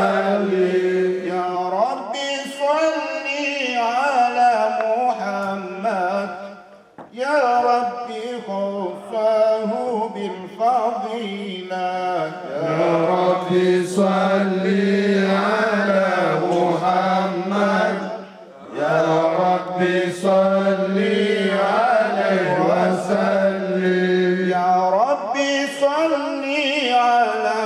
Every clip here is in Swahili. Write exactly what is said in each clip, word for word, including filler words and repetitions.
وسلم. يا ربي صل على محمد يا ربي خفاه بالفضيلة. يا ربي صل على محمد يا ربي صل عليه وسلم. يا ربي صل على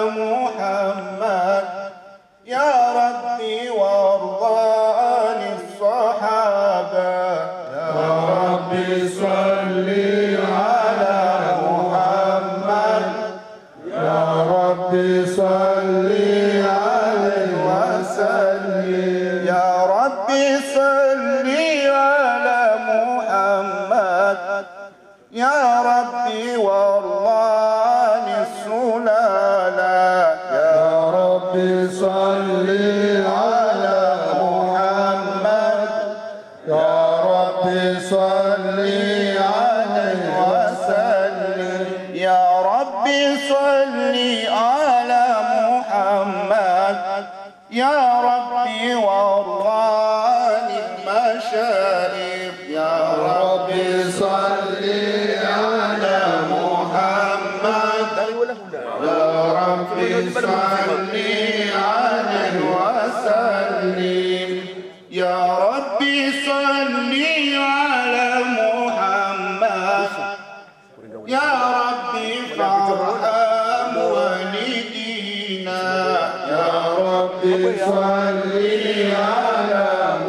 محمد يا ربي وارضى عن الصحابة. يا ربي صل على محمد يا ربي صل عليه وسلم. يا ربي صل على محمد يا ربي وارضى عن السلالة. يا ربي صل على محمد يا ربي صل عليه وسلم. يا ربي صل على محمد يا ربي وارضى عن المشارف. يا ربي صل على محمد يا ربي صل عليه وسلم. يا ربي صل على محمد يا ربي فارحم والدينا. يا ربي صل على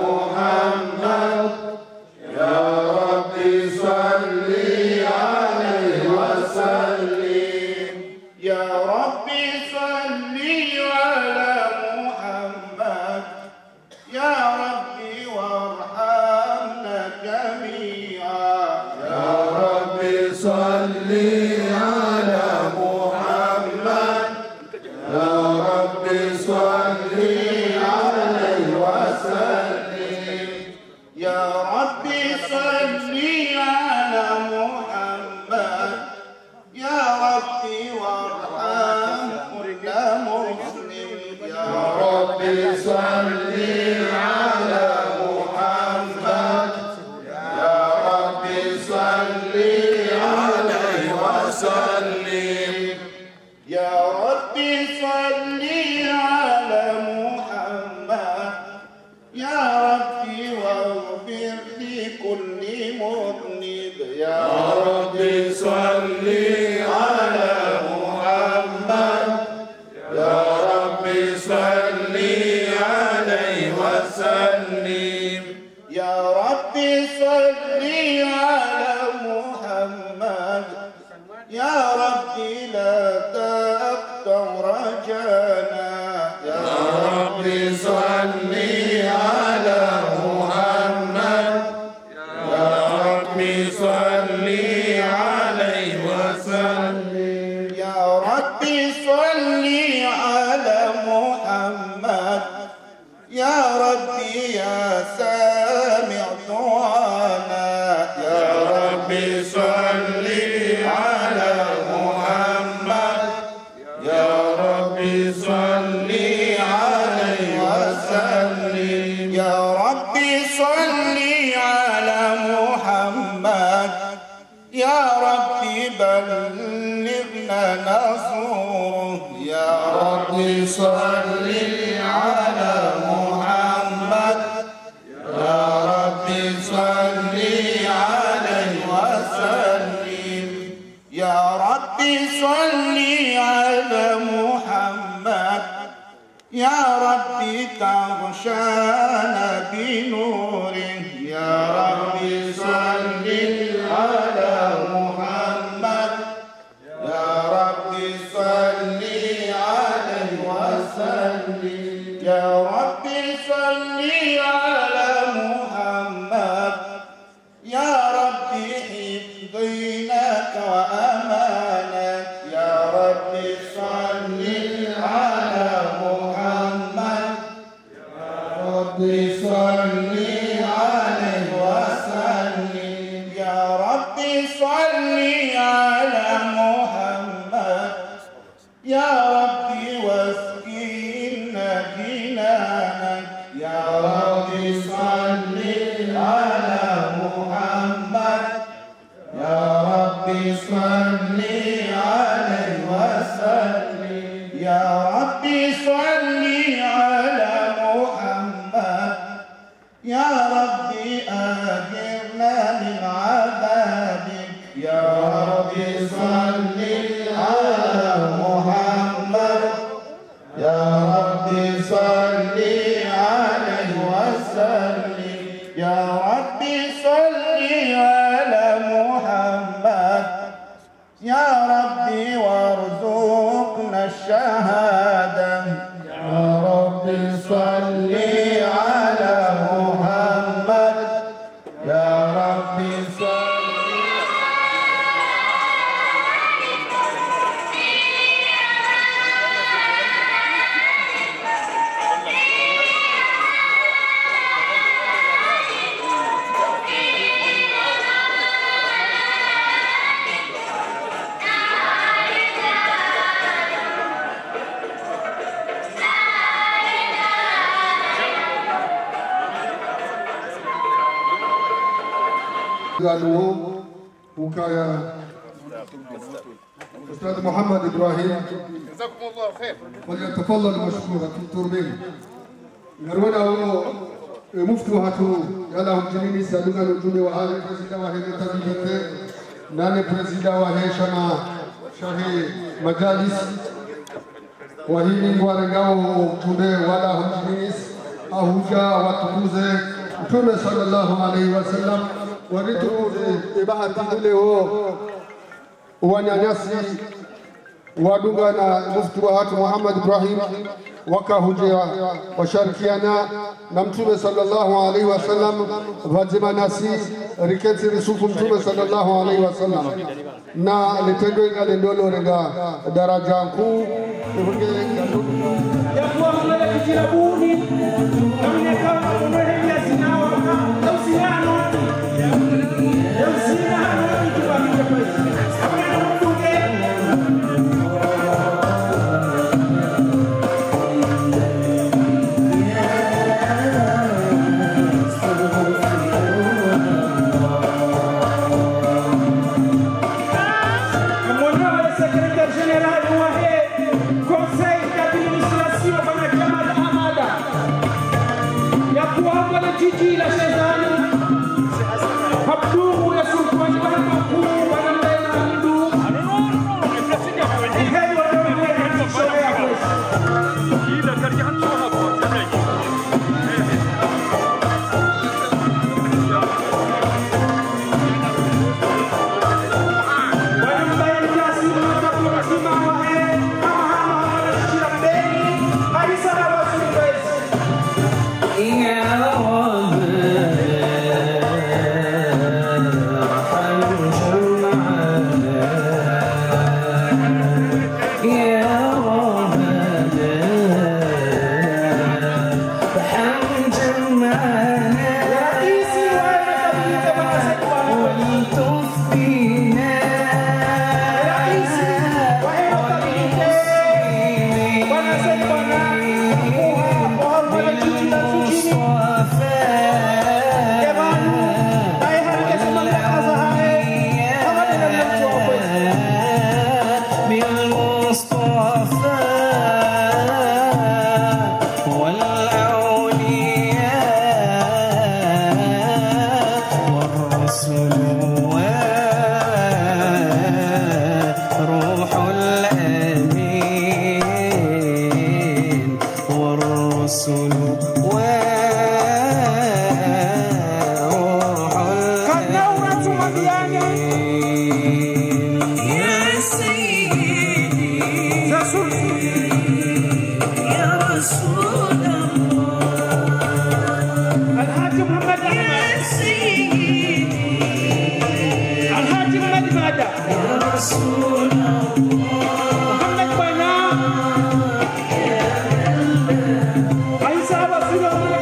محمد يا ربي صل عليه وسلم. يا ربي صل على محمد يا ربي وارحمنا جميعا. يا ربي صل على محمد يا ربي صل عليه وسلم. يا ربي صل على محمد يا ربي وارحم كل مسلم. يا ربي صل على محمد يا ربي صل عليه وسلم. يا ربي صل على محمد يا ربي واغفر لكل مذنب. يا ربي صل على محمد يا ربي صل عليه وسلم. يا ربي صل على محمد يا ربي لا تقطع رجانا. يا ربي صل على محمد يا ربي صل عليه وسلم. يا ربي صل على محمد يا ربي يا سامع دعانا. يا ربي صل على محمد يا ربي صل عليه وسلم. يا ربي صل على محمد يا ربي بلغنا نصره. يا ربي صل على محمد يا ربي صل عليه وسلم. يا ربي صل على محمد يا ربي تغشانا بنوره. يا ربي صل على محمد يا ربي صل عليه وسلم. يا ربي صل على محمد يا ربي حفظينك وأمانك. يا ربي صل على محمد يا ربي صل عليه وسلم. يا ربي صل على محمد يا ربي واسقنا ربي صل عليه وسلم يا ربي صل على محمد يا ربي وارزقنا الشهادة يا ربي صل على محمد يا ربي صل قالوا وكايا أستاذ محمد إبراهيم جزاكم الله خير وليتفضل مشكورا في التربين نرونا مفتوحة يلا جنيني سالونا نجومي وهذا بريزيدا وهي متابعة ناني بريزيدا وهي شما شهي مجالس وهي نوارنغاو جنيه ولا هم جنينيس أهوجا وتكوزة متوم صلى الله عليه وسلم وريتوزة إباحة تدله wanyanyasi wadunga na mufti wa hatu Muhammad Ibrahim wakahujia washarikiana na mtume sallallahu alaihi wasallam vazima nasi riketi risufu mtume sallallahu alaihi wasallam na litendo ingale ndolo renga daraja kuu ya kuwa mwana kijirabuni na mnekama kumwele ya sinawa na usiano ya usiano ikiwa mkepesi Ahí se va a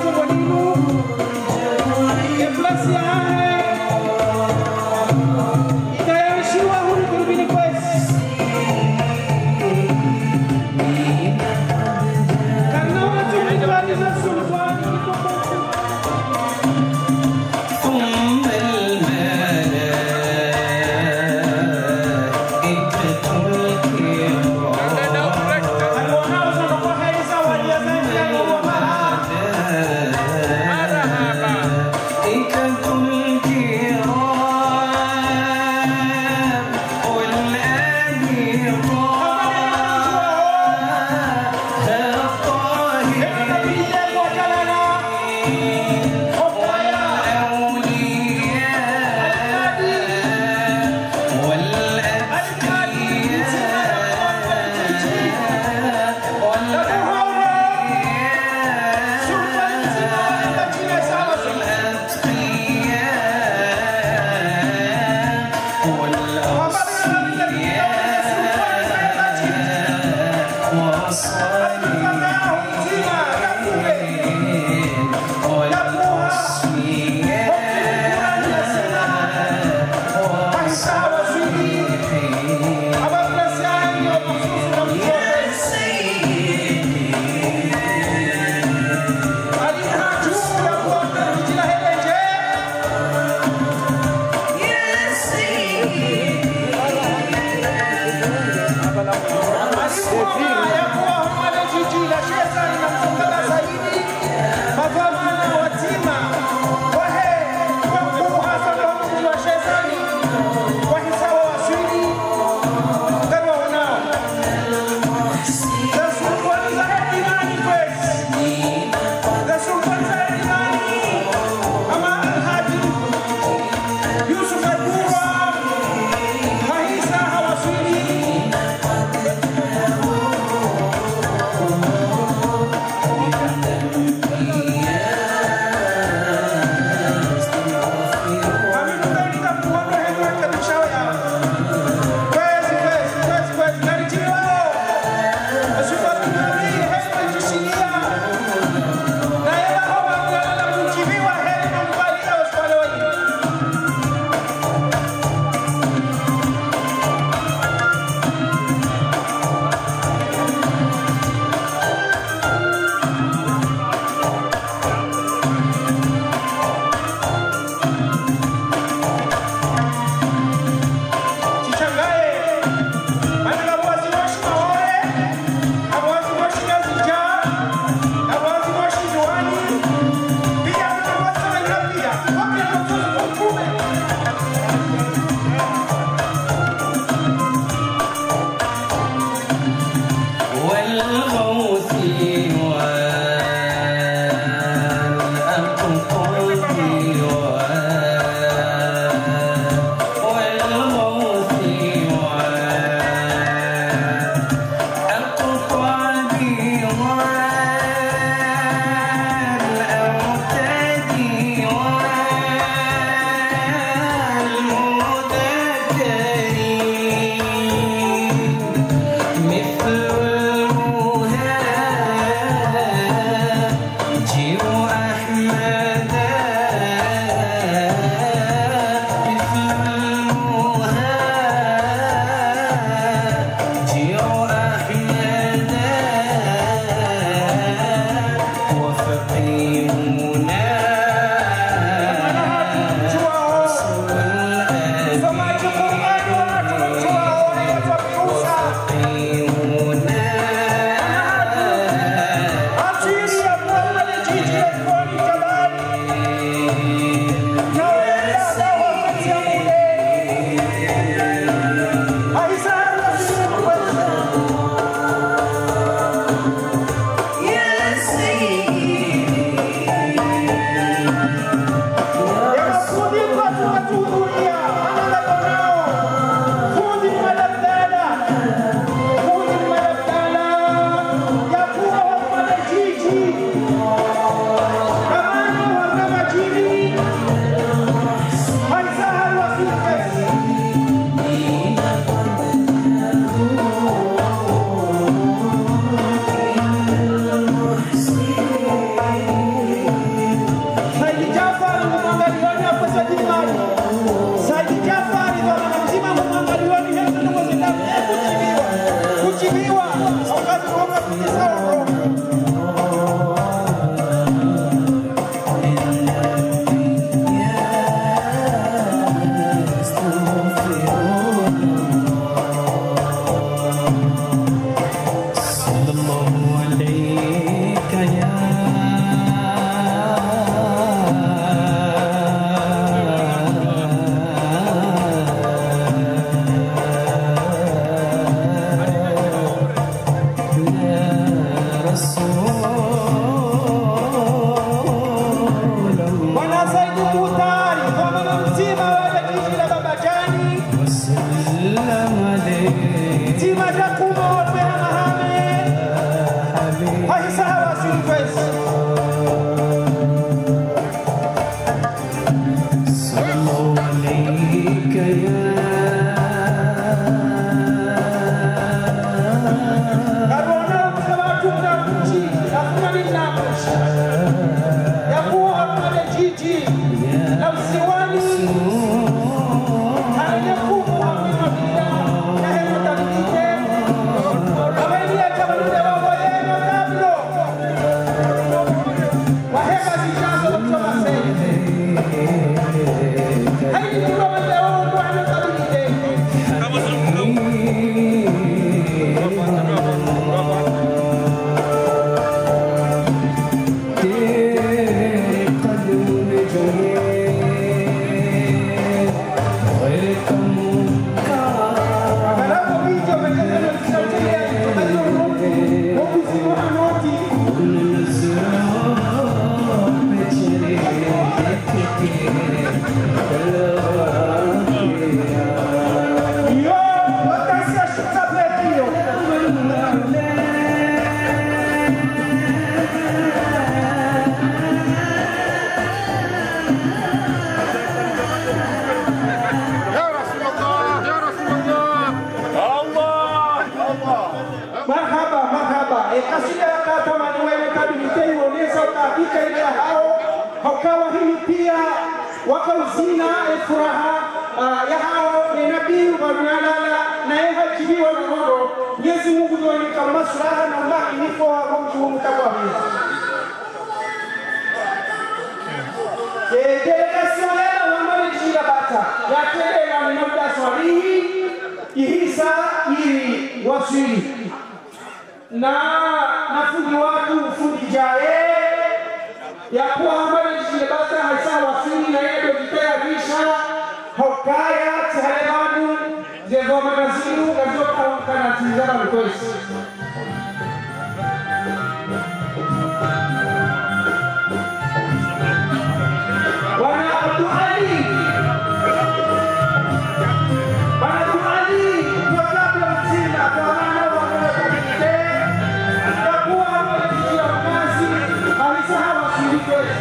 والغوث ya kuwa pale jiji la Msiwani aliyefumu wa mimabila na hema tabikite wamelia tabalule wako yeno kablo wa hema zijazo kutoka sente haini kilo wendeo mwana tabikite Haukawa hii pia wakauzina furaha ya hao ni nabii wa Mwanala na yeye hajibiwa na Mungu. Mwenyezi Mungu ndio kama suraha na Allah nipo wa Mungu mtakatifu. Delegation ya Muhammad Jila Bata ya tele ya Muhammad Swalihi ihisa ili wasili na nafundi watu fundi jae ya kuwa Muhammad Jila Bata hasa wasili na yeye ndio kitayarisha hokaya tsalebanu zego magazimu gazoka kana tizama mkosi wana Abdul Ali wana Abdul Ali kwa kabla mzima kwa maana wakati kwa kuwa wanajitia kazi alisahau wasili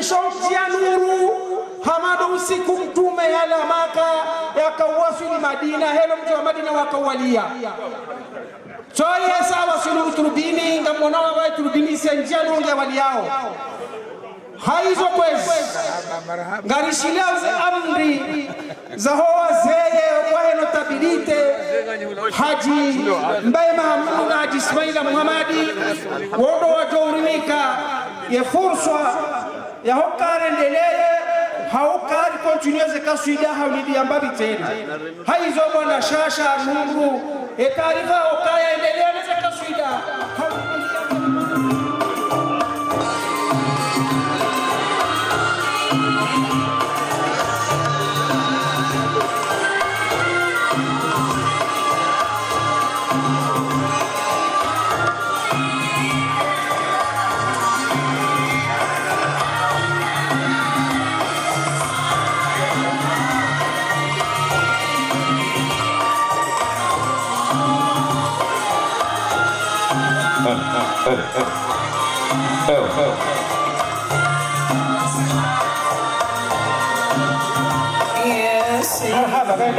shauti ya nuru hamado usiku mtume yala maka yakawasili Madina helo mtu wa Madina wakawalia choye sawa sulu turubini ngamona wa turubini senjia nunge waliao haizo kwezi ngarishilia amri za hoa zeye waheno tabilite Haji Mbaye Mahamudu na Haji Ismaila Muhammadi wodo wajourimika ye fursa ya hokare ndeleye haukari kontinueze kaswida haulidi ambabi tena haizo bwana shasha nuru e taarifa hokaya endelea neze kaswida haulidi Yes, مرحبا بين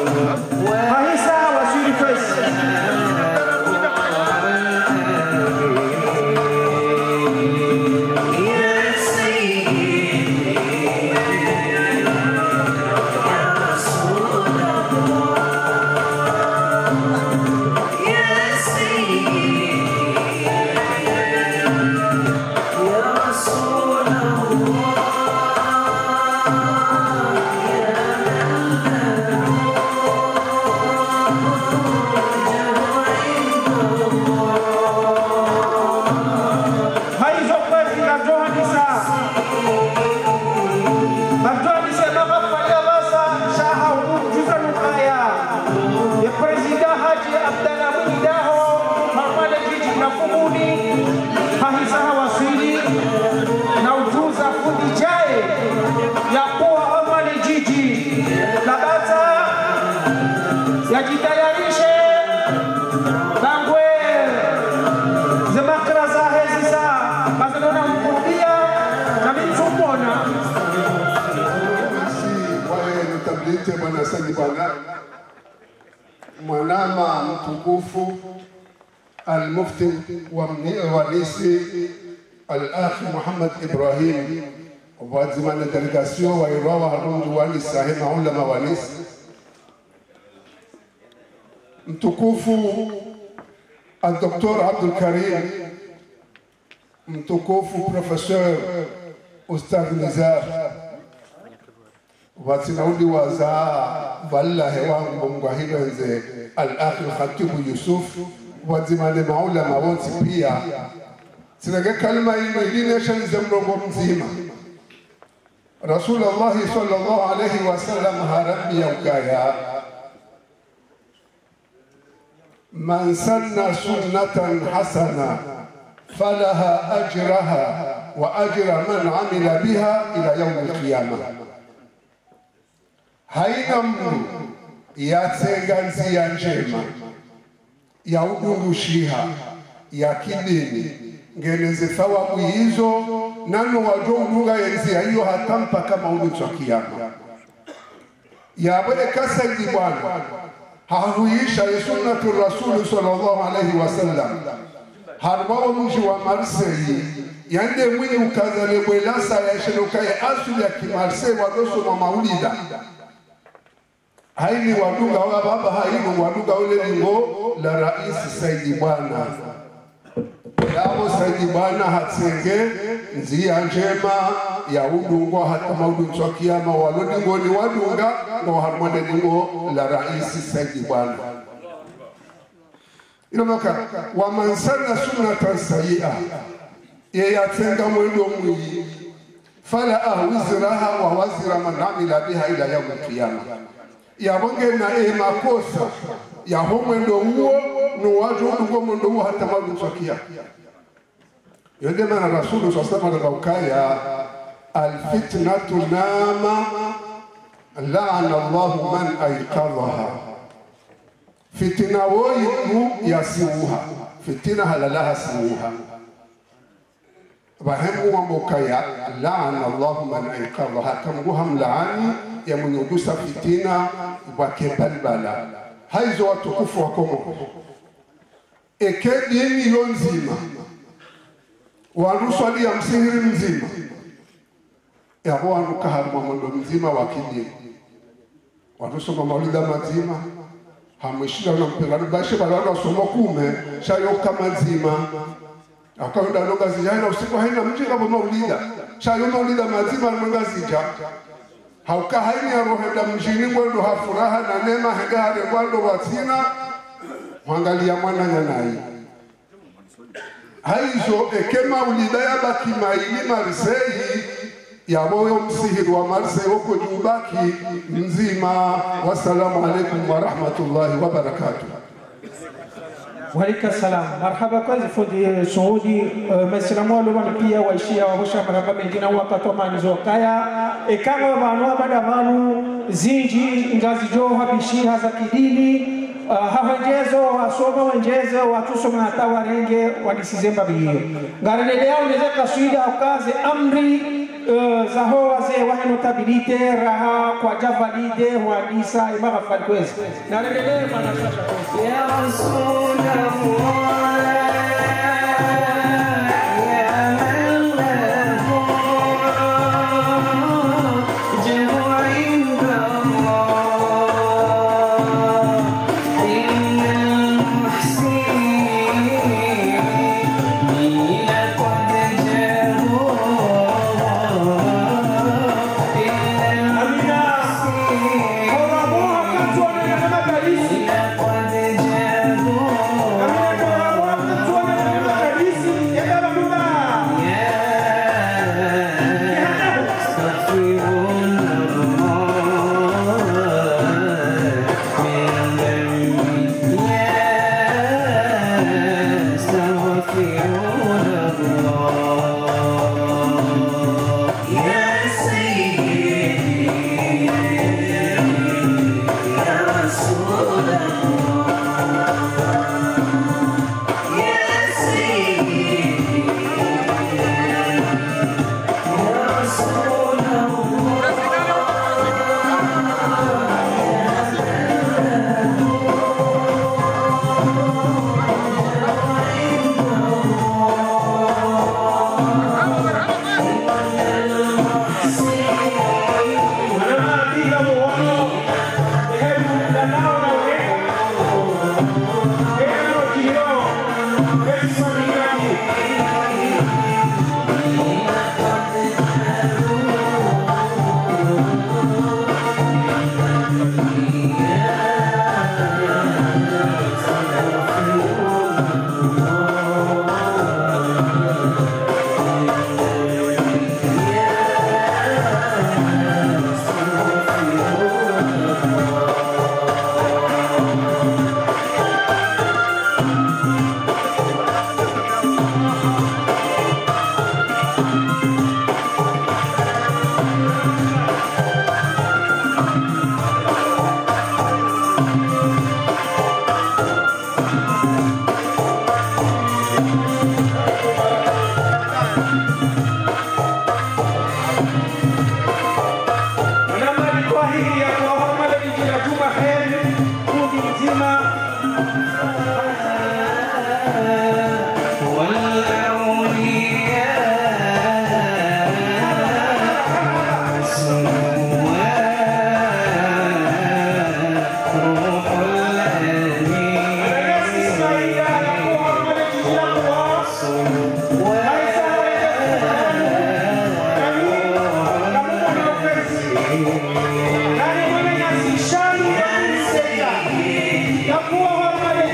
Mahisa wasiri first. Yajitayarishe bangwe zemakra za hezi za bazalona mkurudia na mitsumona wae nutablite bwana Saidi Bwana mwanama mtukufu al-mufti wa nisi al-akhi Muhammad Ibrahim wazimana delegation wa irawa harundu wani sahima ulama wa nisi mtukufu al-Doktor Abdul Karim, mtukufu Professeur Ustadh Nizar, watinaudi waza walla hewangu mungwahilo nze al-akhi Khatibu Yusuf, wazimane maulama wonsi pia. Sinage kalima ino ilinesha nzemrongo mzima. Rasulullah sallallahu alayhi wa sallam harami ya ukaya من سن سنة حسنة فلها أجرها وأجر من عمل بها إلى يوم القيامة. haina mtu yatsenganzi ya njema ya udungushiha ya kidini ngeneze thawabu hizo nano wajo udunga yenzi ya hiyo hatampa kama udutwa kiyama yabole kasandi bwana hahuisha sunnatu Rasul sallallahu alayhi wasallam harbawo mji wa Marseille yande mwini ukazale bwelasa ya shenuka ya asuli ya kimarseille wadoso wa maulida haini waduga wa baba haini waduga ule lingo la rais Saidi Bwana yabo Saidi Bwana hatsenge nzia njema ya udungo hata maudungo kiyama walodingo ni wadunga ngo harmone dingo la rais Saidi Bwana inonoka wa mansana sunnatan sayyi'a ye yatsenga mwendo mwi fala ahwizraha wa wazira man amila biha ila yawm al-qiyamah yabonge na e makosa ya homwendo huo no watu ngo mwendo huo hata maudungo kiyama yende mana Rasulu sallallahu alayhi wasallam الفتنة نام لعن الله من أيقظها فتنة ويمو يسوها فتنة هلالها سوها وهم ومكايا لعن الله من أيقظها كم هم لعن يمن يدوس فتنة وكبل بلا هاي زوا تكفوا كم إكيد يميون زيما ورسول يمسهر مزيما ya wanu kaharma mwendo mzima wa kidini wanusoma maulida mazima hamishina na mpelani bashe balana somo kume shayo kama mazima akaenda longa zijana usiku haina mji kama maulida shayo maulida mazima longa zija hauka haini ya rohenda mjini mwendo hafuraha na neema henda hade mwendo watina mwangalia mwana nyanai haizo ekema ulida ya baki maili Marseille ya moyo msihiri wa Marseille huko jubaki mzima. Wassalamu alaikum wa rahmatullahi wa barakatuh. Walika salam. Marhaba kwa zifundi Saudi maislamu walomana pia waishia wahosha marhaba mengina wakatoa manizo kaya ekama wanua bada vanu zinji ngazi joo habishiha za kidini Uh, hawenjezo wasoma wenjezo watusoma hata warenge wadisizemba biyo ngarenele yao neze kaswida ukaze amri uh, zaho wazee wahe notabilite raha kwa javalide huadisa ima gafali kwezi na regelee bwana shasha kwezi ya Rasulullah Yakuwa wa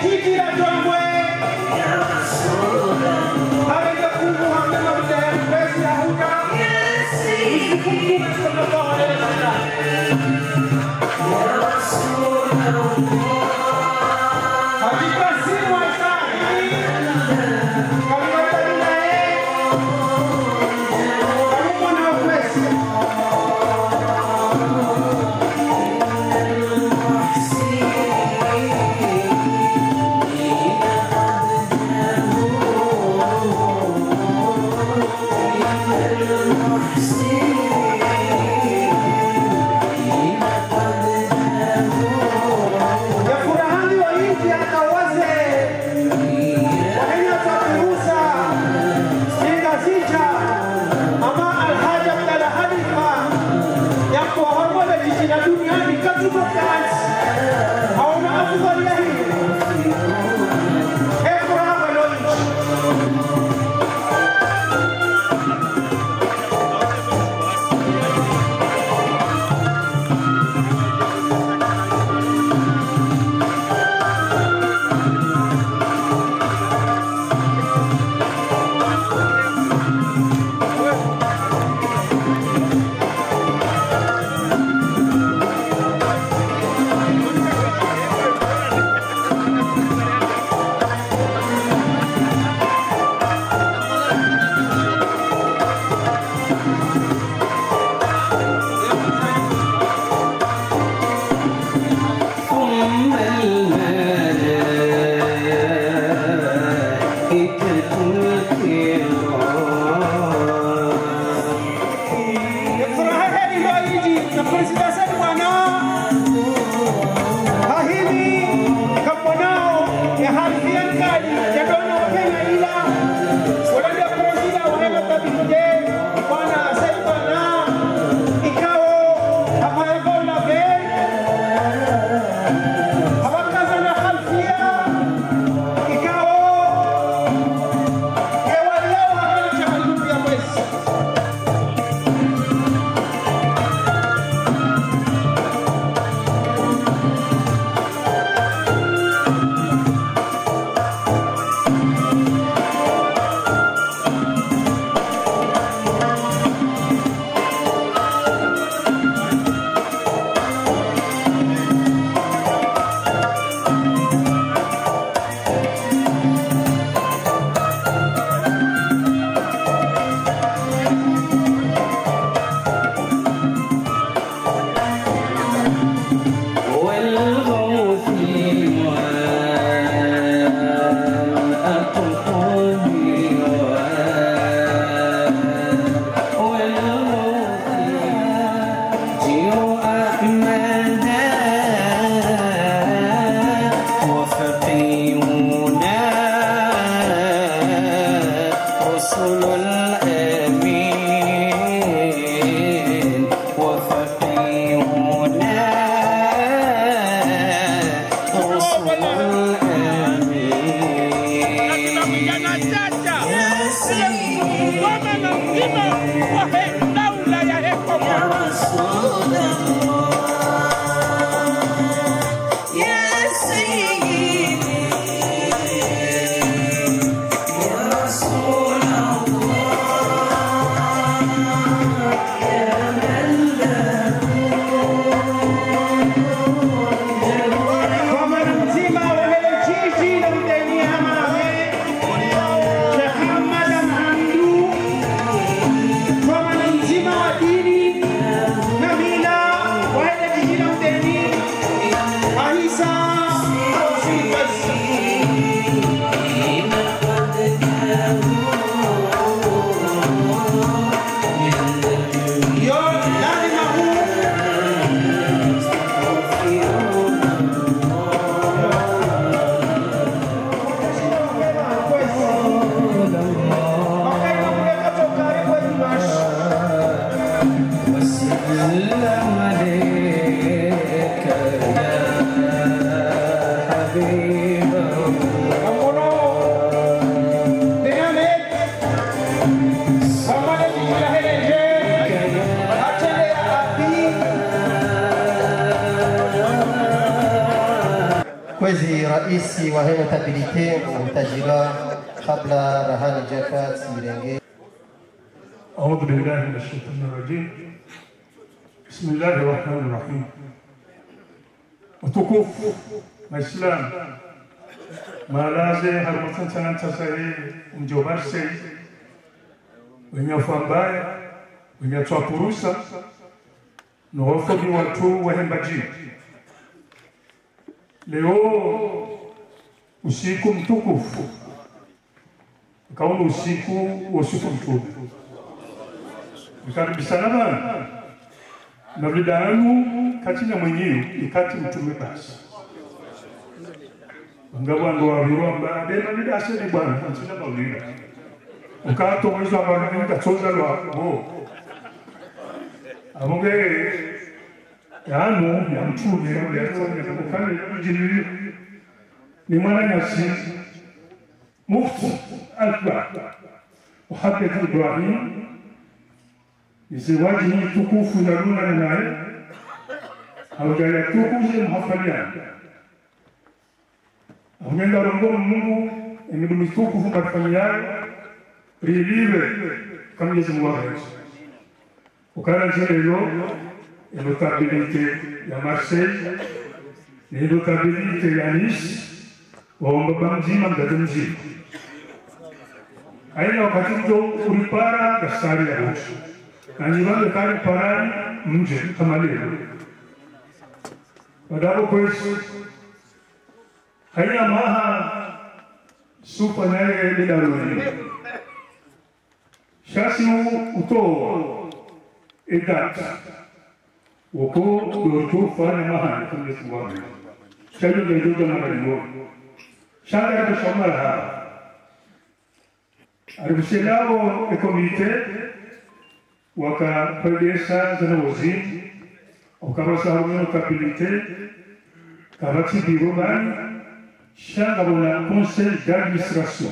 Kwezi raisi wa hewa tabilite mtajira kabla rahani jafat sirenge. أعوذ بالله من الشيطان الرجيم. بسم الله الرحمن الرحيم. وتكوف الإسلام ما لازم هرمتن سنة تسعي ومجوبار سي wenye fambaya wenye twapurusa nowafogi watu wahembaji. Leo usiku mtukufu kaona usiku wa usiku mtukufu nikaribisana bana na vidanu kati na mwenyewe ikati mtume basi ngabo ndo wabiromba bena bidase ni bwana nsina bawira ukato mwizo abantu ngatoza lwa bo abonge yanu ya mtume ya tsone mukane kujiri ni mwana nyasi mufti akbar وحبك إبراهيم بزواجه تكوف يرون لنا أو جاي تكوف المحفلين هم يندرون منه إن بمسكوف المحفلين ريليبه كم يسموه وكان جيرو النوتابيليتي يا مارسيل النوتابيليتي يا نيس وهم بمجي من بدمجي aina wakati mto ulipara gastari ya hoshi na njivange kari parani mje kama leo wadabo kwesi aina maha supa nae lidaruni shasi uto edata wako dorto fane maha kama yesu shayo gejoja marimo shanga ya kushamara hapa Alibuselao e komite wakapelesa zanawozi wakabasa harumeno kapilite kabati biromani shanga bona conseil d'administration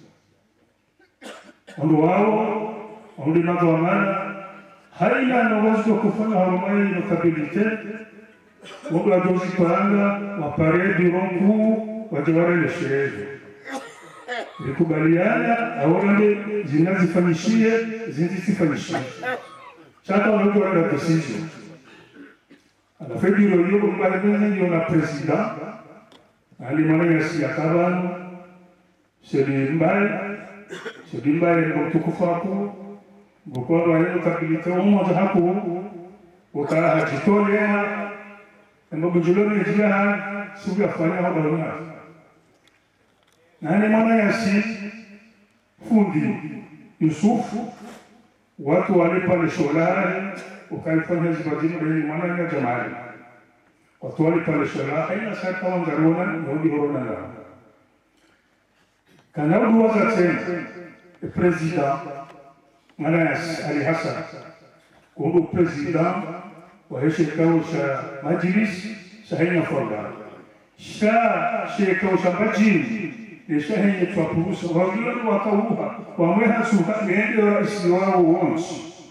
ondo wao ondo nazo amana haina nawazo kufanya harumai no kapilite ondo adozi panga wapare bironku wajaware lesherezo Nikubaliana aone zinazifanyishie zinzifanyishie chata watu wana decision anafediro hiyo mbali ndio na president alimana yasi akabano sedi mbali sedi mbali ndio tukufapo bokoro ayo kabilite umoja hapo ukala hajitolea ndio bujuloni njia suga fanya hapo na nani mwana yasi fundi Yusufu watu wale pale sholari ukaifanya zibadini bali mwana ya jamali watu wale pale sholari ina saka wangarona ndio horona na kana uwaza tena president mwana yasi Ali Hassan kumbu president wa heshikao cha majlis sahina forda sha shekao cha majlis Nishahenye twapurusa wagilani wakauha wamweha suha nende wa isi wao wonsi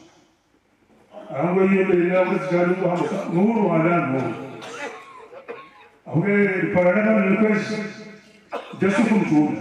ango yebe ila kutjalu hamsa nuru ala nuru awe parana request jesu kumtu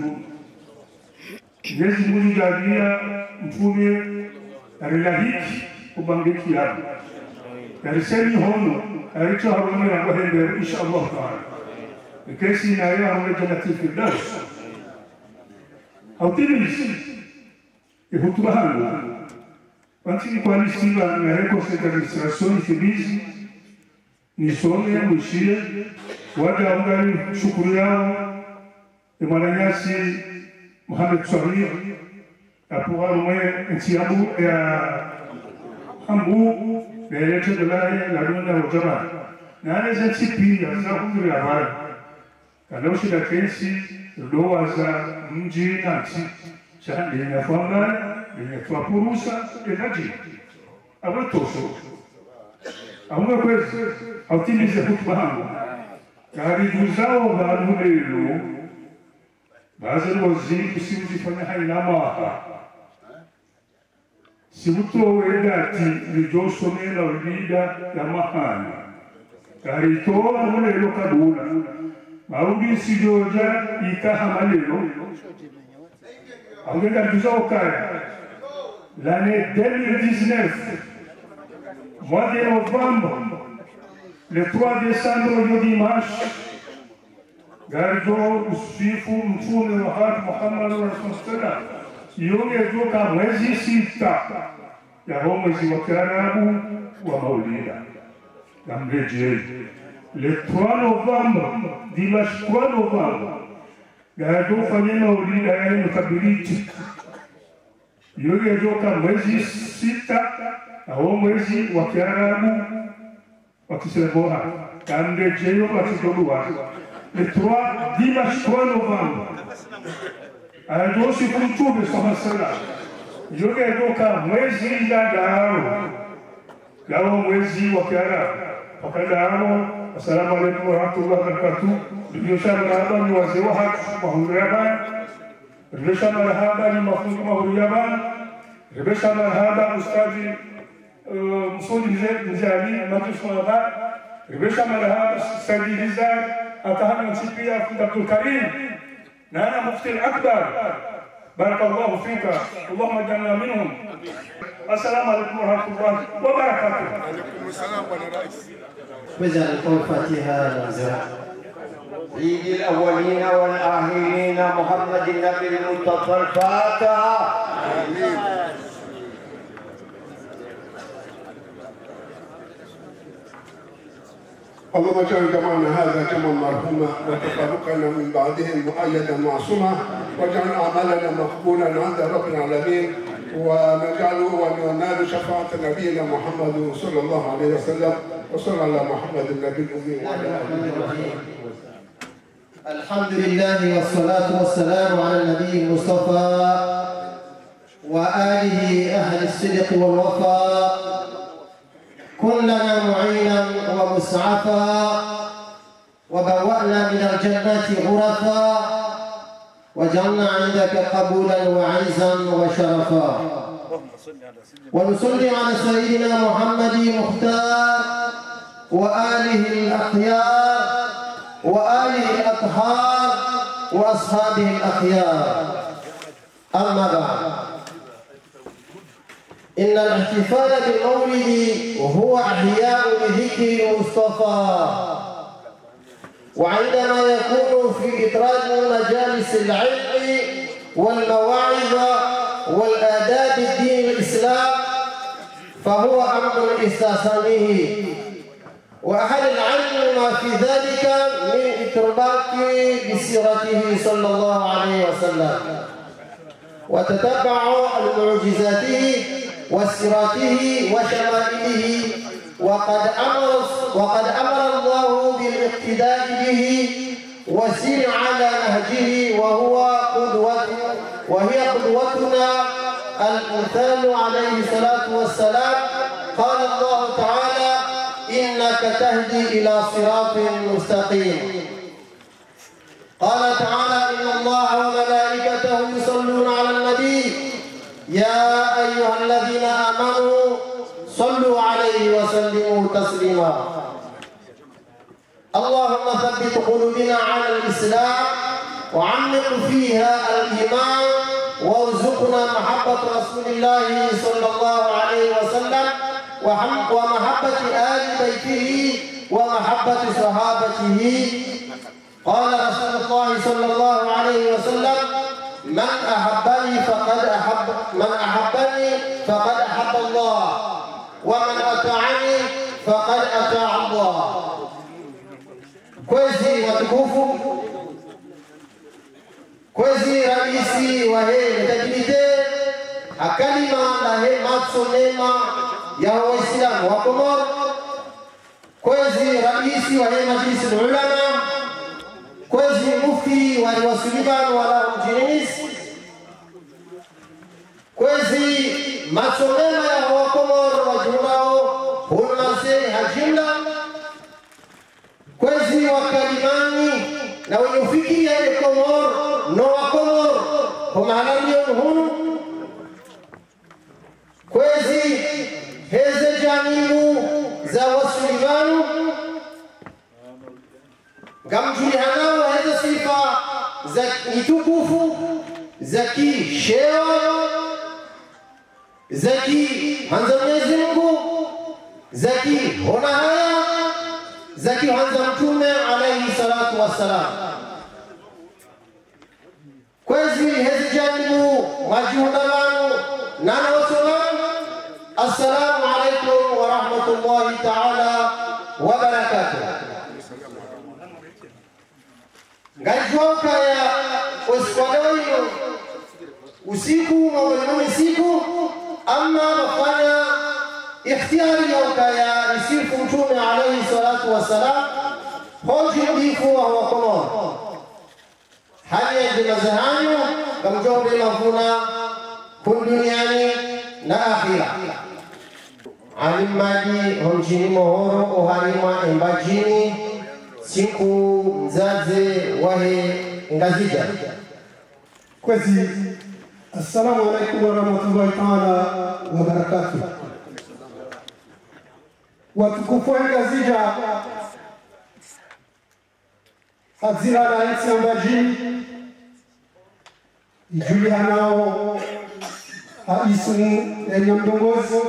Yesu muni jadia mtume arilahiki kubangiki hapo kariseni hono alicho hapo na kwenda inshallah taala kesi na yeye hapo janati firdaus hautimishi ihutuba hangu Quanti quali si va nella considerazione felici ni sono mwishiye waja ungali shukuru yao emananyasi Mohamed Sahih apuwa mwe ntiabu ya hambu ya yetu dalai la dunda wajaba na anaweza tipi ya sababu ya habari kana ushida kesi doa za mji na nchi chandi na kwamba kwa purusa enaji abatoso amwe kwezi autimize hutuba hangu karibu zao balulelo baza wazi kusimjifanya haina maha sibuto wedati lijosomela ulida ya mahana karitoa mulelo kadula maudi sijoja ikahamalelo Aunque nous avons l'année deux mille dix-neuf, mois de novembre, le trois décembre du dimanche, Gardo, Usifu, Mfune, Wahat, Muhammad, Rasulullah, Yonge Joka, Mwezi Sita, Yaho Mwezi Wakarabu, wa Maulida, Gamreje. Le trois novembre, dimanche trois novembre, Gardo fanye maulida ya mkabiriti yoge joka mwezi sita au mwezi wa Kiarabu wa Kiislamu kande jeyo wa Kidogo le trois dimanche trois novembre ado si kumtume sallallahu yoge joka mwezi ndagao lao mwezi wa Kiarabu wakadao assalamu alaykum wa rahmatullahi wa barakatuh Ribisha marahaba ni wazee wa haki mahuriyaban Ribisha marahaba ni mafundi mahuriyaban Ribisha marahaba ustadi msuli mzali majusi marahaba Ribisha marahaba Saidi Hizar atahana msipia Funda Abdul Karim na ana mufti al-akbar barakallahu fika Allahumma ja'alna minhum Assalamu alaykum wa rahmatullahi wa barakatuh Alaykum assalam wa rais وجعل القول فاتحة للزرع سيد الأولين والآخرين محمد النبي المصطفى الفاتحة آمين اللهم اجعل جمعنا هذا جمعا مرحوما وتفرقنا من بعدهم مؤيدا معصوما واجعل اعمالنا مقبولا عند رب العالمين ونجعله وننال شفاعه نبينا محمد صلى الله عليه وسلم وصلى على محمد النبي الامي وعلى اله الحمد لله والصلاة والسلام على النبي المصطفى وآله أهل الصدق والوفاء كلنا معينا ومسعفا وبوأنا من الجنة غرفا وجعلنا عندك قبولا وعزا وشرفا ونصلي على سيدنا محمد مختار وآله الأخيار وآله الأطهار وأصحابه الأخيار أما بعد إن الاحتفال بالمولد هو إحياء لذكر المصطفى وعندما يكون في إدراج مجالس العلم والمواعظ والآداب الدين الإسلام فهو أمر استحسانه وأهل العلم ما في ذلك من إترباك بسيرته صلى الله عليه وسلم وتتبع المعجزاته وسيرته وشمائله وقد أمر وقد أمر الله بالاقتداء به وسير على نهجه وهو قدوة وهي قدوتنا المثال عليه الصلاة والسلام قال الله تعالى إنك تهدي إلى صراط مستقيم قال تعالى إن الله وملائكته يصلون على النبي يا أيها الذين آمنوا صلوا عليه الله. اللهم ثبت قلوبنا على الإسلام وعمق فيها الإيمان وارزقنا محبة رسول الله صلى الله عليه وسلم ومحبة آل بيته ومحبة صحابته. قال رسول الله صلى الله عليه وسلم: من أحبني فقد أحب من أحبني فقد أحب الله ومن أطاعني فقد أطاع الله. Kwezi watukufu, kwezi raisi wa hii tajimite akalima na hii matsonema ya Waislamu wa Komoro, kwezi raisi wa hii majlisi ulama, kwezi mufti wa Suleiman wala Mjinis, kwezi matsonema ya wa Komoro wa Jumao hulmase hajimla, kwezi wa kalimani na wenye ufikiria ya Komoro no wa Komoro humahalalio hunu, kwezi heze janimu za Wasulimanu gamjulihanao heze sifa za itukufu za kishewa za kihanza Mwenyezi Mungu za kihona haya za kihanza Mtume alayhi salatu wassalam. Kwezi hezi janibu majuhudalanu nana wasalam. Assalamu alaikum wa rahmatullahi ta'ala wa barakatuh. Ngaijuaka ya usikwadawiyo usiku maweluni siku ama wafanya ikhtiyari ya ukaya isifu Mtume alayhi salatu wassalam hoji mdifu wa Komoro. Hali ya jimazahanyo kamjombe mafuna kun duniani na akhira. Alimaji honjini mohoro oharima embajini siku mzaze wahe ngazija. Kwezi, assalamu alaikum wa rahmatullahi ta'ala wa barakatuh. Watukufu wa ngazija hazina la nchi ambajini ijulihanao haisumu yenye mdongozi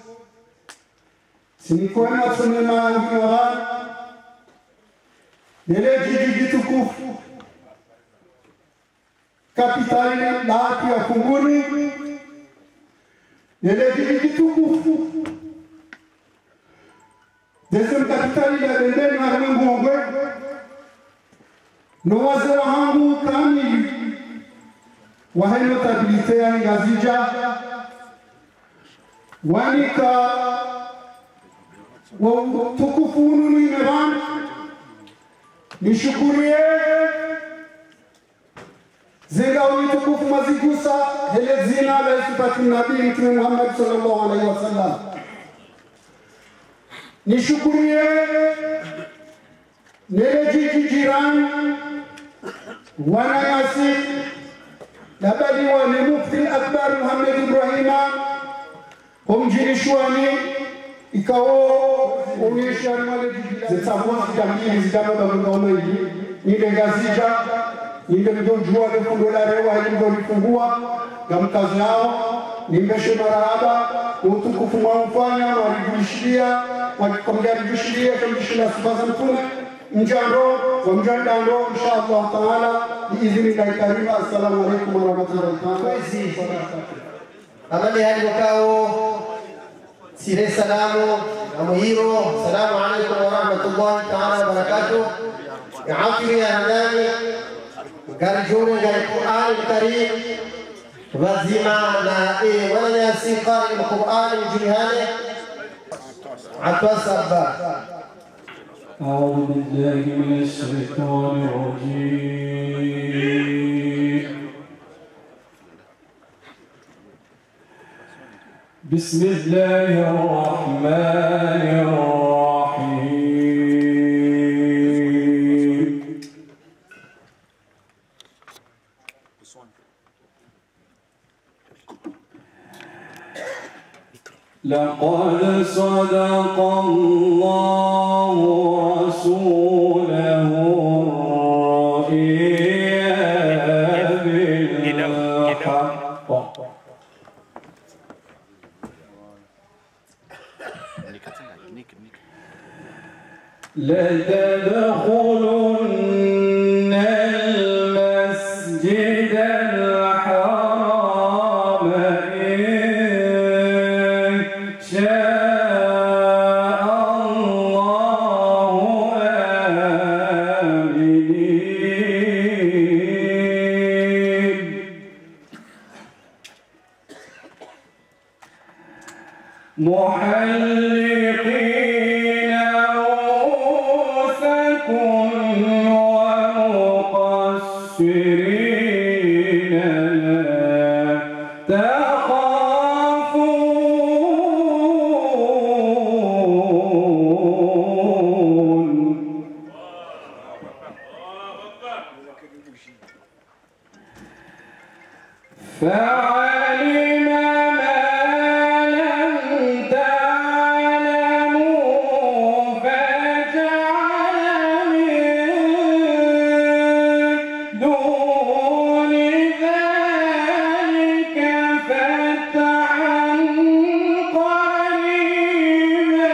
sinikuena sunema ukiwara nele jiji jitukufu kapitali la haki ya kunguni nele jiji jitukufu deuxième kapitali la bendeni wa Rwengongwe no waze wahangu kamili wahe notabilite ya ngazija wanika tukufu ununi meban nishukurie zenga uni tukufu mazigusa hele zina la isipati nabii Mtume Muhammad sallallahu alaihi wasallam. Nishukurie nele jiji jirani wanayasi nabali wa ni mufti akbar Muhammad Ibrahima humjini shwani ikawo unisha mali zitakuwa jamii zitano ngoma hii nile ngazija nile mjojua le fundola rewa ndio lifungua gamkazi yao nimeshe marahaba utukufu wa mfanya walijishiria wakikomea kujishiria kujishiria sifa za Mtume mjando wa mjando inshallah taala biidhnillah karim. Assalamu alaykum wa rahmatullahi wa barakatuh. Amani hali wakao sire salamu amuhiro. Assalamu alaykum wa rahmatullahi taala wa barakatuh. Yaafiri ya ndani garjuni ya Qur'an al-Karim wazima na e wala yasiqa al-Qur'an jihane atasabba. أعوذ بالله من الشيطان الرجيم. بسم الله الرحمن الرحيم. لقد صدق الله رسوله الرؤيا بالحق لتدخلن المسجد الحرام إن شاء الله آمنين محلقين رؤوسكم ومقصرين لا تخافون فعلم ما لم تعلموا فجعل من دون ذلك فتحا قريبا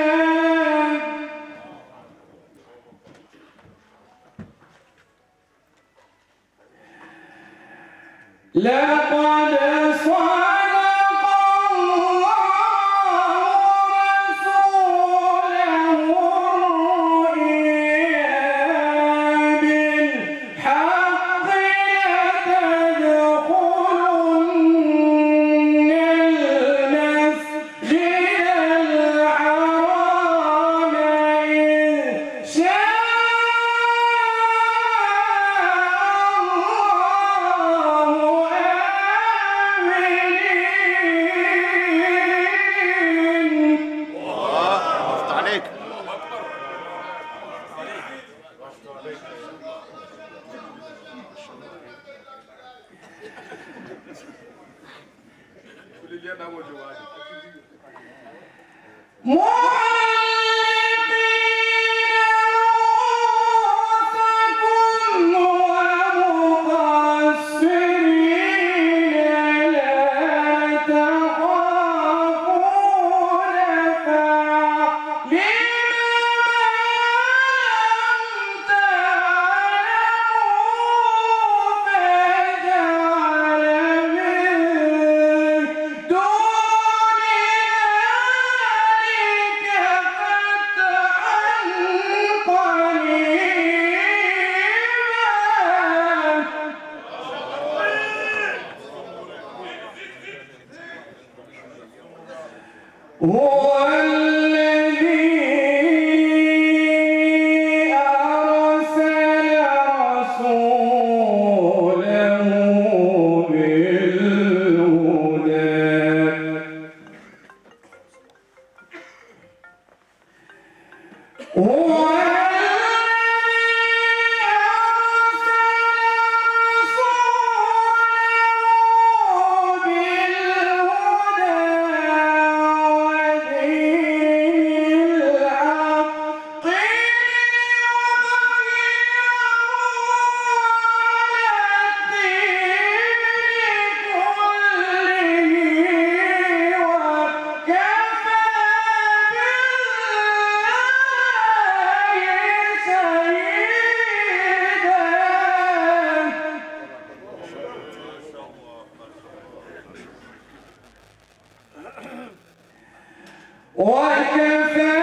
لقد صدق الله رسوله الرؤيا بالحق لتدخلن المسجد الحرام إن شاء هو الذي أرسل رسوله بالهدى هو وكفى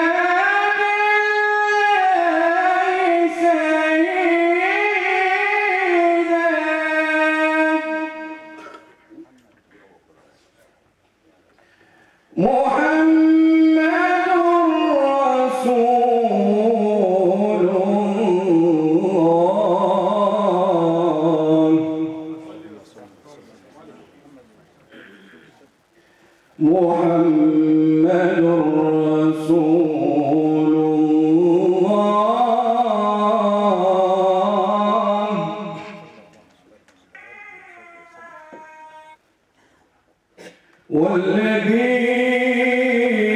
بالله شهيدا محمد رسول الله محمد رسول الله والذين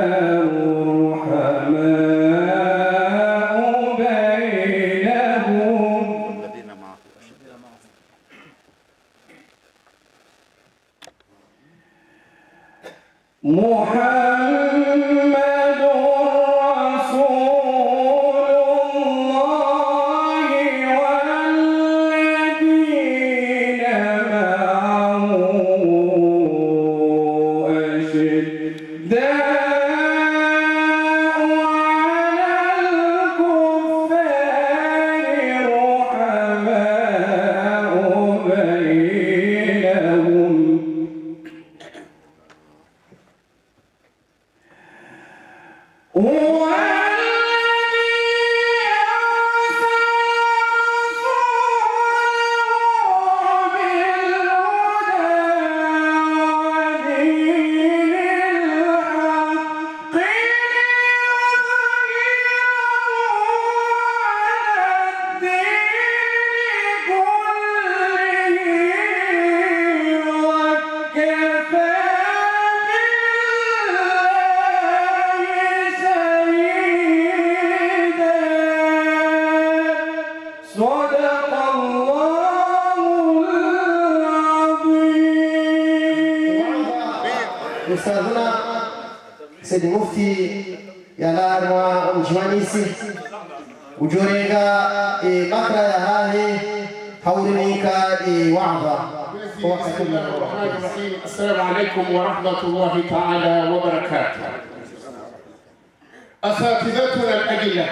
Ustazuna Said Mufti yalarwa mjwanisi ujorenga e makra ya hahe haurimika e wa'adha. السلام عليكم ورحمة الله تعالى وبركاته. أساتذتنا الأجلة،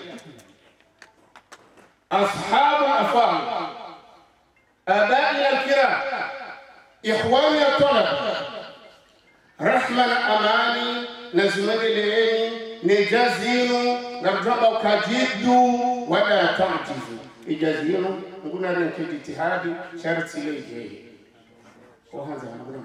أصحاب الأفاضل، آبائنا الكرام، إخواني الطلبة، رحمة أماني نزمد لين نجازين نرجع وكجدوا ولا تعجزوا. إجازين نقولنا لك اجتهادي شرط ليه وهذا نقول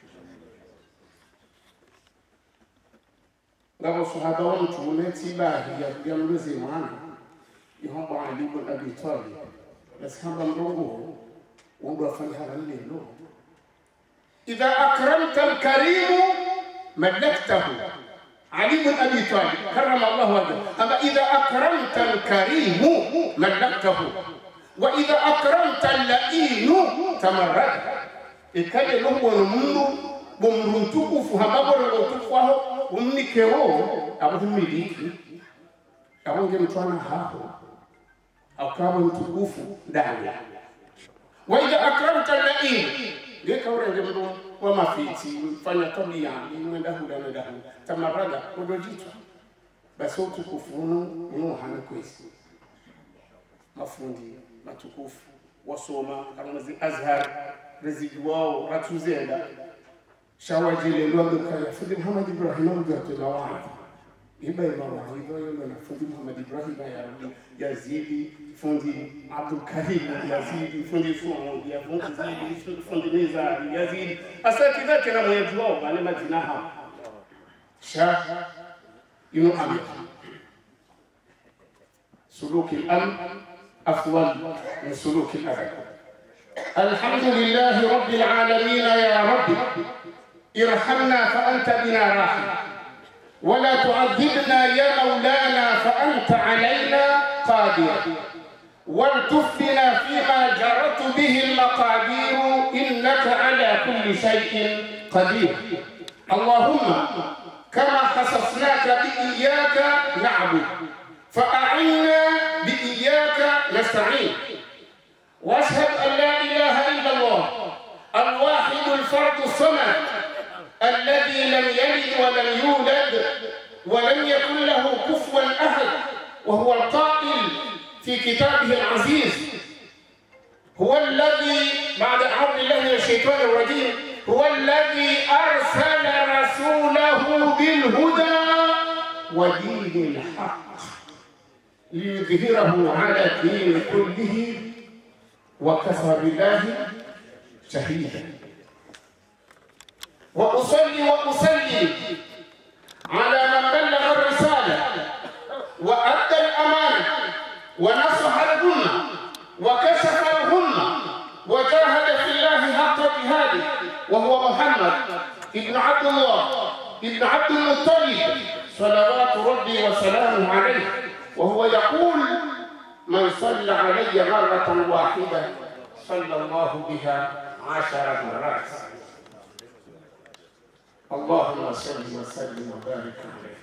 لو صحابة ومتونتي باهي يعملوا زي معنا يهم علي بن أبي طالب بس هم بمرقوه وضفن هذا الليل. إذا أكرمت الكريم ملكته. علي بن أبي طالب كرم الله وجهه. أما إذا أكرمت الكريم ملكته، وإذا أكرمت اللئيم تمرد. إكاد له ونمو بمرنتكو فهمبر وتفوه ومنكرو أبو مليكي أبو جمتوانا هاهو أو كابو تقوفو دعوة. وإذا أكرمت اللئيم ليك ورا جمدو وما فيتي فانا طبيعي من ده ولا ده تمرد ودجيتو بس هو تكفون منو حنا كويس مفهومي ما تكف وصوما كما زي ازهر رزقوا راتوزيدا شواجي للوضع كان فدي محمد ابراهيم رضي الله عنه يبقى يبقى يبقى فدي محمد ابراهيم يا يزيدي فندي عبد الكريم يزيدي فندي فون يا فندي فندي نزار يزيدي اساتذتنا ما يجوا على مدينه شاه ينو أمي سلوك الأمن أفضل من سلوك الأذى. الحمد لله رب العالمين. يا رب ارحمنا فأنت بنا راحم، ولا تعذبنا يا مولانا فأنت علينا قادر، والتف بنا فيما جرت به المقادير إنك على كل شيء قدير. اللهم كما خصصناك بإياك نعبد فأعنا بإياك نستعين، وأشهد أن لا إله إلا الله الواحد الفرد الصمد الذي لم يلد ولم يولد ولم يكن له كفوا أحد، وهو القائل في كتابه العزيز: هو الذي بعد أعوذ بالله من الشيطان الرجيم هو الذي أرسل رسوله بالهدى ودين الحق ليظهره على الدين كله وكفى بالله شهيدا. وأصلي وأسلم على من بلغ الرسالة وأدى الأمانة ونصح الأمة وكشف الغمة وجاهد في الله حق جهاده، وهو محمد ابن عبد الله ابن عبد المطلب صلوات ربي وسلامه عليه، وهو يقول: من صلى علي مرة واحدة صلى الله بها عشر مرات. اللهم صل وسلم وبارك عليه.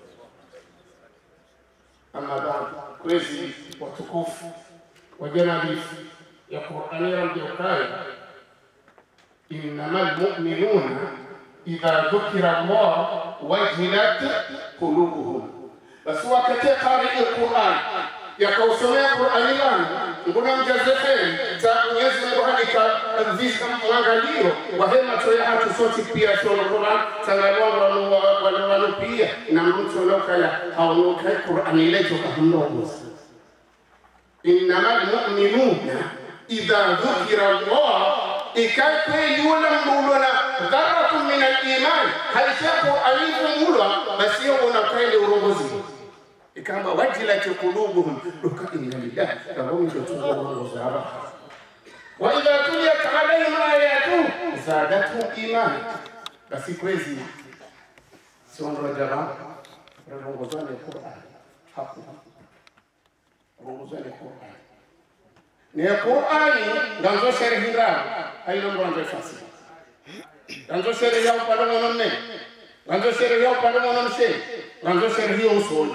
أما بعد، كويسي وتكوف وجنابيف يا قرآن ربي وكاية، إنما المؤمنون إذا ذكر الله وجلت قلوبهم. بس وقت قارئ القرآن يكوسمea Qur'ani lani nguna mjazekeni za Mwenyezi Mungu halika visa mwangalio wa hema toya hatu soti pia tono Qur'an tangalwa wano wano wano pia na mtu lokaya haonoka Qur'ani leto kahundogo. Innamal mu'minuna idha dhukira Allah ikakwe yula mbulona dharatun min al-iman haishaku alifu basi yona kaile urongozi ikamba wajilat qulubuhum duka inna lillahi wa inna ilaihi raji'un. Wa idha tuliyat alayhim ayatu zadatuhum iman. Basi kwezi sio ndo jamaa rongozo ni Qur'an hapo rongozo ni Qur'an ni Qur'ani nganzo sharhi ndani hayo ndo ndio fasi nganzo sharhi ya upande mwingine nganzo sharhi ya upande mwingine nganzo sharhi ya usuli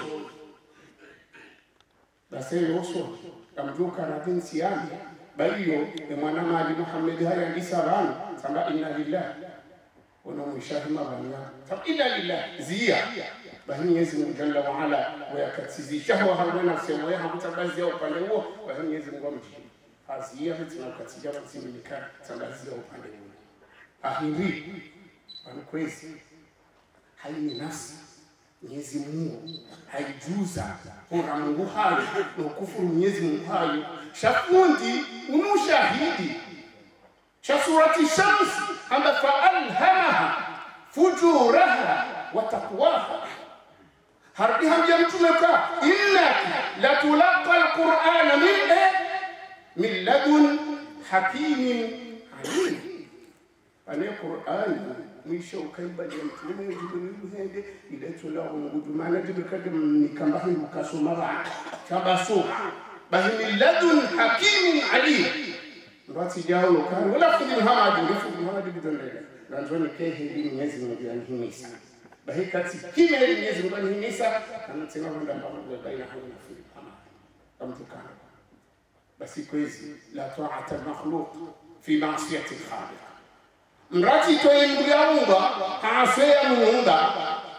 basi yoso kamjuka na binti yake baliyo ni mwana mali Muhammad haya ndisa bana samba inna lillahi wa inna ilaihi raji'un samba inna lillahi zia bali Mwenyezi Mungu jalla wa ala wayakatizi shahwa hawana nafsi moyo hakutabazi au upande huo wa Mwenyezi Mungu amjini hazia tunakatija kusimika tangazi au upande huo ahiri anakwezi haini nafsi Mwenyezi Mungu haijuza kwa Mungu hayo na kufuru Mwenyezi Mungu hayo shafundi unushahidi cha surati Shams amba fa'alhamaha fujuraha wa taqwaha harbi hamja mtumeka innaka la tulaqa alqur'ana min min ladun hakimin alim. Ane Qur'ani mwisho ukaibali mtume Jibril hende ile tulao ngudumana Jibril nikambahi ukasoma ba tabasu bahimil ladun hakimin alim. Ndati jao lokani wala fudi Muhammad ndifu Muhammad bidonlela nanzoni kehe ni Mwenyezi Mungu anihimisa bahikati kime ni Mwenyezi Mungu anihimisa anasema kwamba mambo baina hapo na fudi amtukana basi kwezi la ta'ata al-makhluq fi ma'siyati al-khaliq. Mrati toimbuyaunga haasea muunga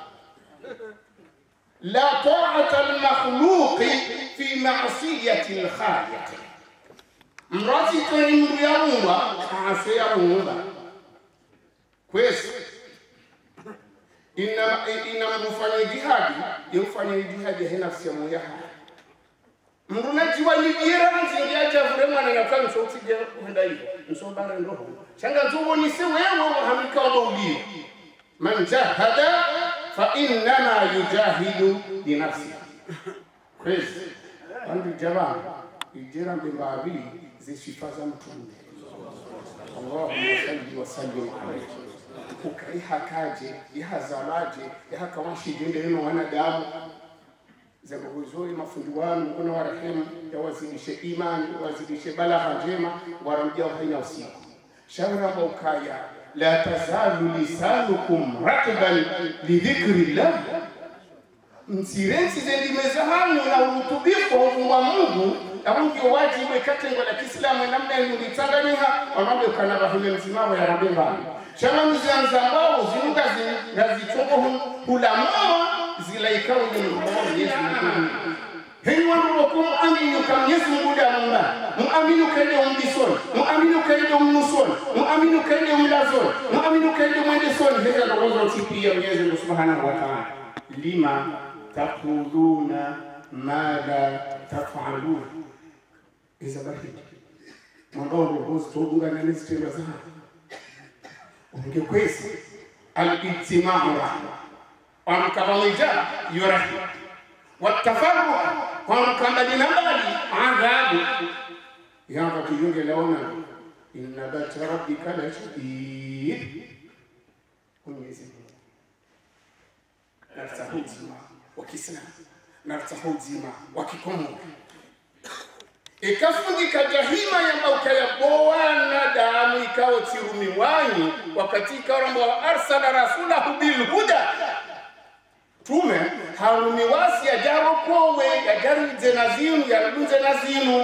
la ta'ata al-makhluq fi ma'siyati al-khaliq. Mrati toimbuyaunga haasea muunga kwezi ina ina mfanye jihadi yofanye jihadi ya nafsi ya moyo mruna jiwa nijira nzi ya javurema na kan sauti je kwenda hivyo msobara ndoho changa nzuo ni si wewe hamika wauli man jahada fa inma yujahidu bi nafsi kwezi andu jamaa ijira mbimbabi zishifaza mtume Allahumma salli wa sallim alayhi ukaiha kaje ihazalaje ihakawashi jende neno wanadamu zangozoi mafundi wanu kuna warehemu yawazidishe imani wazidishe balagha njema waramjao haina usiku shawra ukaya la tazalu lisanukum ratban lidhikrillah msirenzi zendimeza hanyo na utubifu wa Mungu aungi wajibu ikatengo la Kiislamu namna yulitanganyika wamambe kana bahile msimamo ya rabemba shama mzianza ambao zinuka zinazichongo ulama zilaikao ni Mwenyezi Mungu heni wangu wako muamini kama Mwenyezi Mungu damuna muamini kaide umbisoni muamini kaide umnusoni muamini kaide umlazoni muamini kaide mwendesoni heza ndogo utipia Mwenyezi Mungu Subhanahu wa Ta'ala lima taquluna madha taf'alun izabaki mwambao roho togunga na nisitima sana ungekwesi al-ijtima'u wamkabamija yura watafaru wamkambadina mbali adhabu yanga kiyunge laona inna bata rabbika la shadid Mwenyezi na rtahuzima wa Kiislamu na rtahuzima wa Kikomoro ikafundika jahima ya mauka ya boana damu ikao tirumi wanyi wakati ikarambo arsala rasulahu bil huda tume harumi wasi ya jaro kowe ya gari zenazinu ya lunze nazinu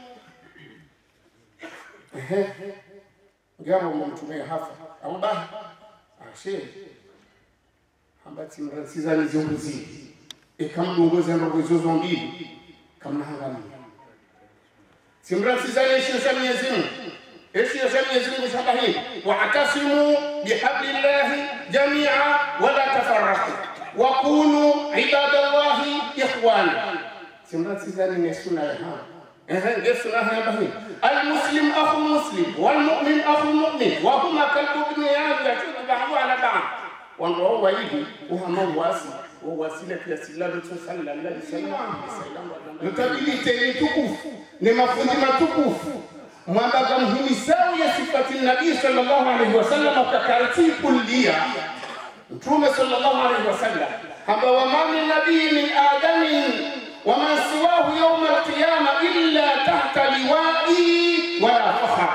ehe ngamo mtume hafa amba ashe ambati mransiza ni ziongozi ikamdongoza ndogozo zombili kama hangami simransiza ni shirika Mwenyezi Mungu ishirika Mwenyezi Mungu shabahi wa'tasimu bihablillahi jami'a wala tafarraqu wa kunu ibadallahi ikhwana simransiza ni sunna ya اها اسمها بهي المسلم اخو المسلم والمؤمن اخو المؤمن وهما كالبنيان يشد بعضها على بعض وهو يجي وهو واسي ووسيله الى الرسول صلى الله عليه وسلم mtabilite ni tukufu ni mafundi matukufu mwambaga mhimisao ya sifati nabii sallallahu alaihi wasallam akakariti kullia mtume sallallahu alaihi wasallam hamba wa mami nabii min adami وما سواه يوم القيامة إلا تحت لوائي ولا فخر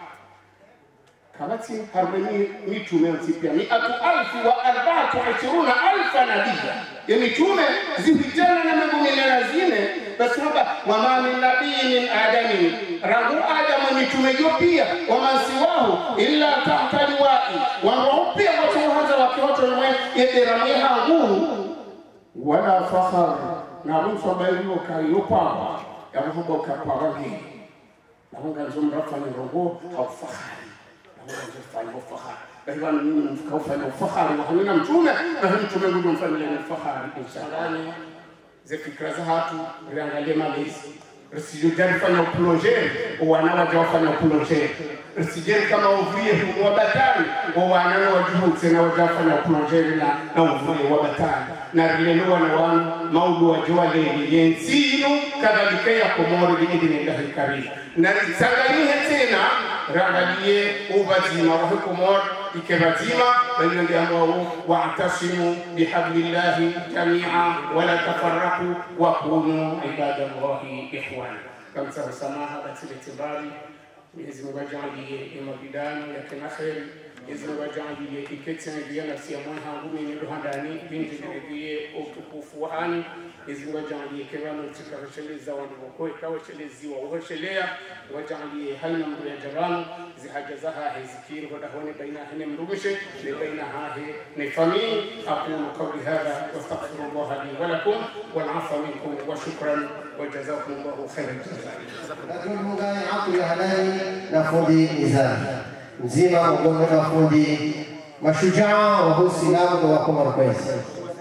كانت هرمني ميتومة وتبيا مئة ألف وأربعة وعشرون ألف نبيا يعني تومة زهجانا نمو من النازين بس هذا وما من نبي من آدم رغو آدم ميتومة يوبيا وما سواه إلا تحت لوائي ورغبيا وتوهز وكيوت المين يدرميها غور ولا فخر na rufa bayo kayopa ya mambo kaparangi na honga zomra fanya roho au fahari na honga zofanya fahari bali wana mimi mfanya fahari na hana mtume na mtume ndio mfanya fahari inshallah ze fikra za hatu riangalie malezi risijari fanya plonger wana wajafanya plonger risijari kama ouvrier wa batani wana wajibu tena wajafanya plonger na na ouvrier wa batani na rilelo wana wana maudu wa jwale yenzino kadhalika ya Komoro biidhnillahi karim na sanganihe tena rangalie ubazima wa Komoro ikebazima bali ndio ambao wa'tasimu bihablillahi jami'a wala tafarraqu wa kunu ibadallahi ikhwana kama samaha batibari Mwenyezi Mungu ajalie mabidano ya kinakheri Mwenyezi Mungu ajalie iketsengia nafsi ya mwana wangu mimi ndo handani binti ndiye utukufu wani Mwenyezi Mungu ajalie kebano tukarasheleza wandu wako ikawacheleziwa uhoshelea wajalie haina mdu ya jarano zihaja zaha hizikiri wadahone baina hene mrumishe ni baina hahe ni famili aqulu qawli hadha wa astaghfirullah li wa lakum wal afwa minkum wa shukran wa jazakumullahu khairan Mungai aku ya halali na fundi mizani mzima mgongo na fundi mashujaa wa Uislamu wa Komoro Kwezi.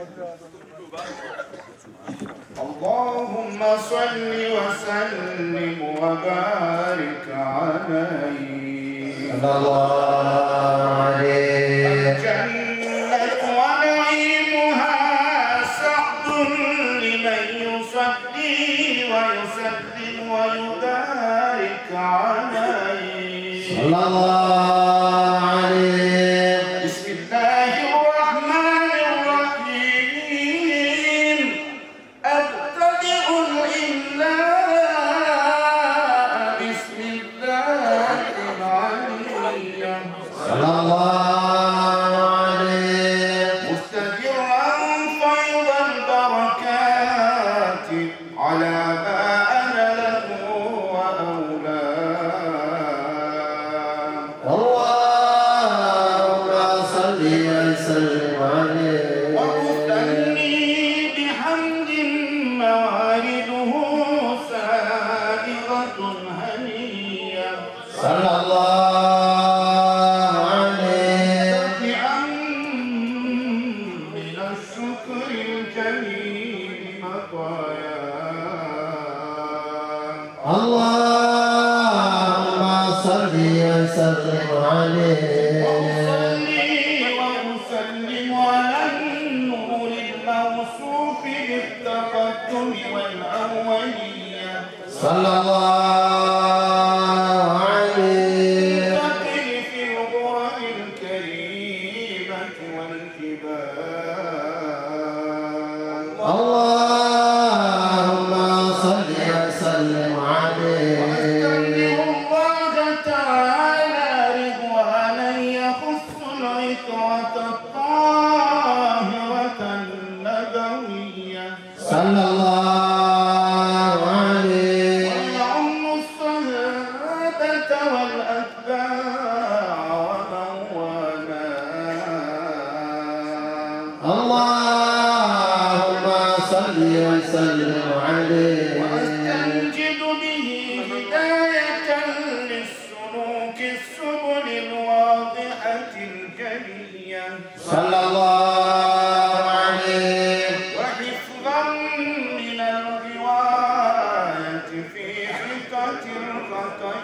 اللهم صل وسلم وبارك عليه الله عليه جنة ونعيمها سعد لمن يصلي ويسلم ويبارك عليه صلى الله عليه بسم الله الرحمن الرحيم أبتدئ الإملاء بسم الله العلي صلى الله عليه مستدرا فيض البركات على ما أنا له وأولاه اللهم صل وسلم عليه وأثني بحمد موارده سائغة هنية صلى الله عليه نافعا من الشكر الجميل مطايا اللهم صل وسلم عليه وأصلي وأسلم على النور الموصوف بالتقدم والأولية صلى الله عليه تقل في الغرر الكريمة والكبار اللهم صل وسلم عليه. الله تعالى رضوانا يخص العطرة الطاهرة النبوية صلى الله عليه. ويعم الصحابة والأتباع ومن والاه. اللهم صل وسلم عليه. وأستنجد به هداية للسلوك السبل الواضحة الجلية صلى الله عليه. وحفظا من الرواية في حقة الخطأ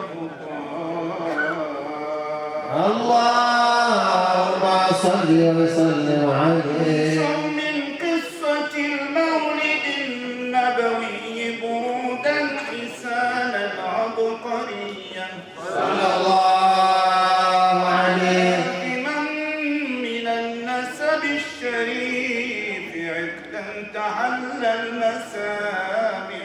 والبطلان. اللهم صل وسلم عليه. من قصة المولد النبوي برودا حسانا عبقريا صلى الله عليه. من من النسب الشريف عقدا تحلى المسامع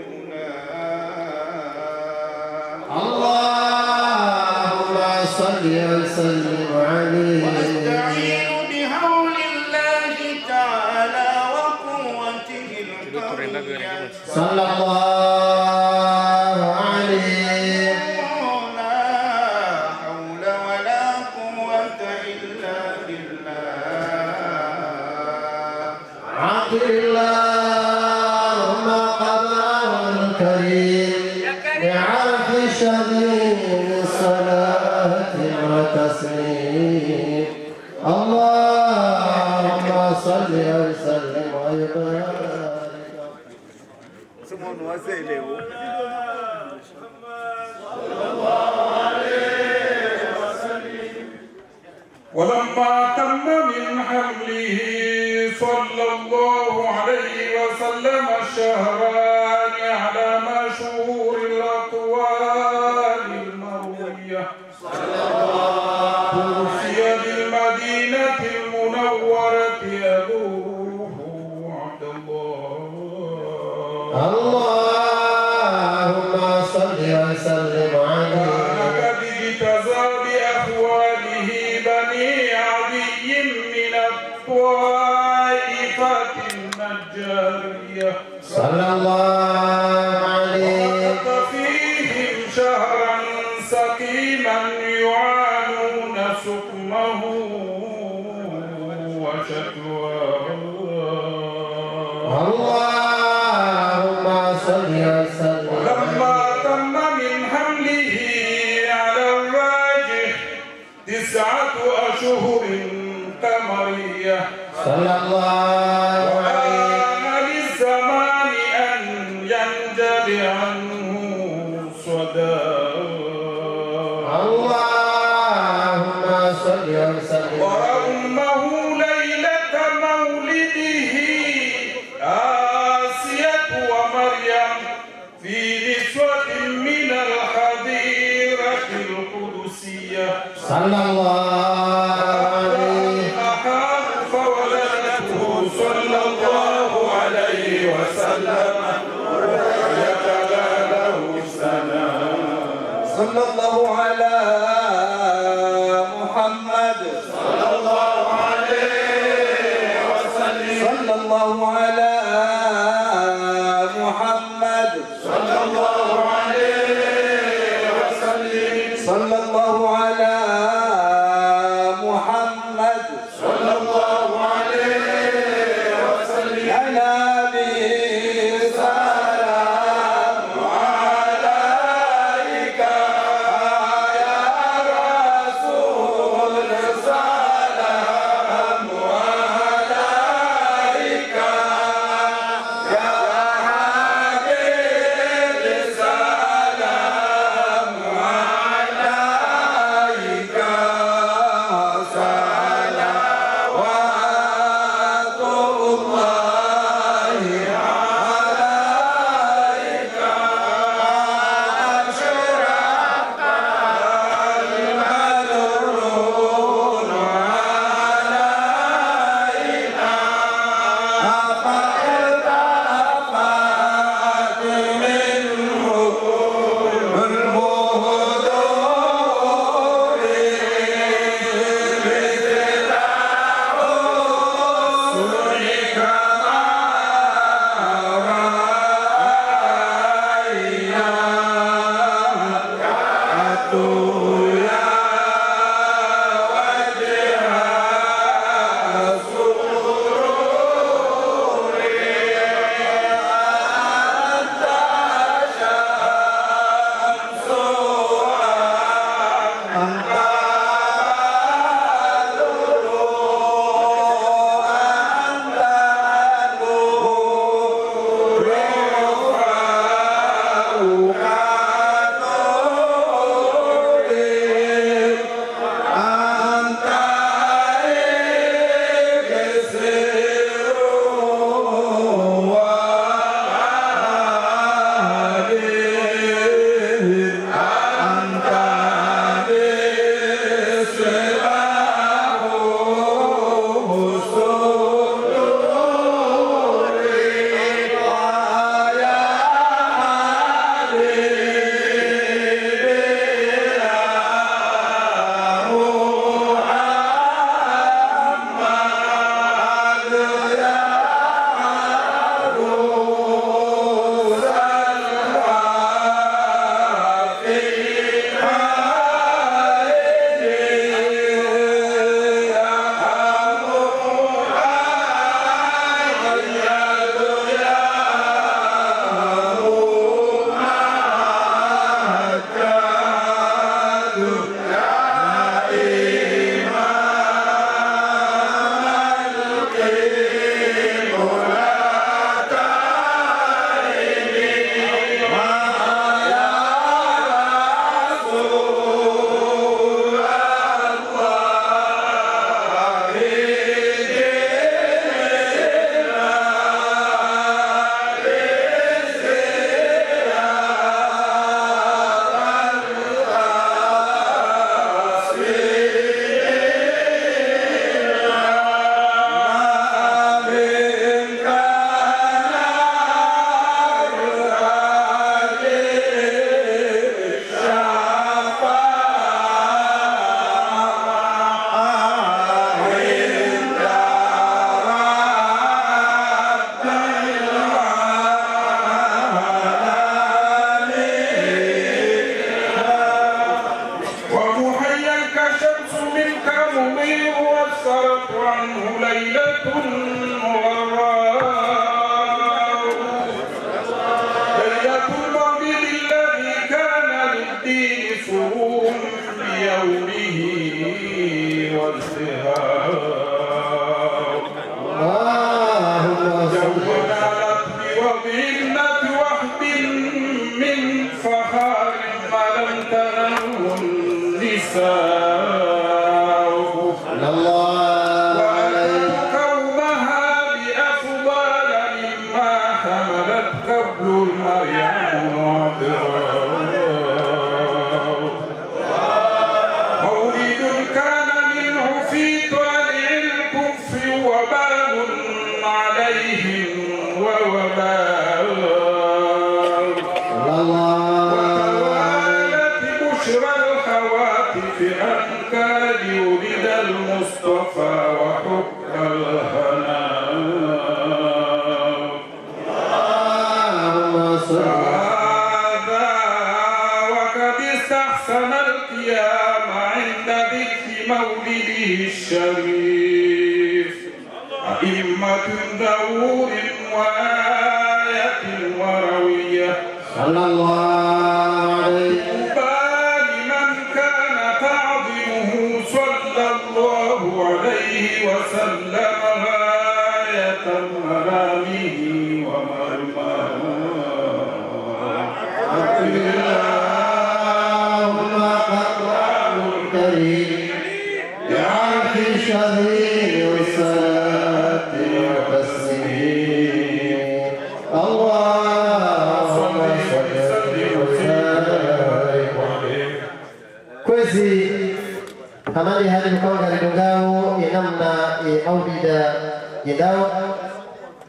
بهناه. اللهم صل وسلم عليه. واستعين بهول الله تعالى وقوته القوية صلى الله عليه. لا حول ولا قوة إلا بالله. عقل اللهم قدره الكريم بعرف شديد الصلاة وتسليم. اللهم صل وسلم وبارك. ولما تم من حمله صلى الله عليه وسلم الشهران على مشهور الأقوال المروية توفي بالمدينة المنورة يدوره عبد الله. اللهم صل وسلم عليه. كان قد اجتزى بأخواله بني عدي من الطائفة النجارية صلى الله عليه. وقت فيهم شهرا سقيما يعانون سقمه وشكواه. اللهم صل وسلم. ولما تم من حمله على الراجح تسعة أشهر قمرية صلى الله عليه. وآن للزمان أن ينجلي عنه صداه. اللهم صل وسلم. ورمه ليلة مولده آسية ومريم في نسوة من الحظيرة القدسية صلى الله عليه. أحاب فولدته صلى الله عليه وسلم يتلى له سنة. صلى الله على محمد صلى الله عليه وسلم. صلى الله على محمد صلى الله عليه وسلم. صلى الله على محمد صلى الله عليه وسلم. يا نبي سلام عليك يا رسول سلام عليك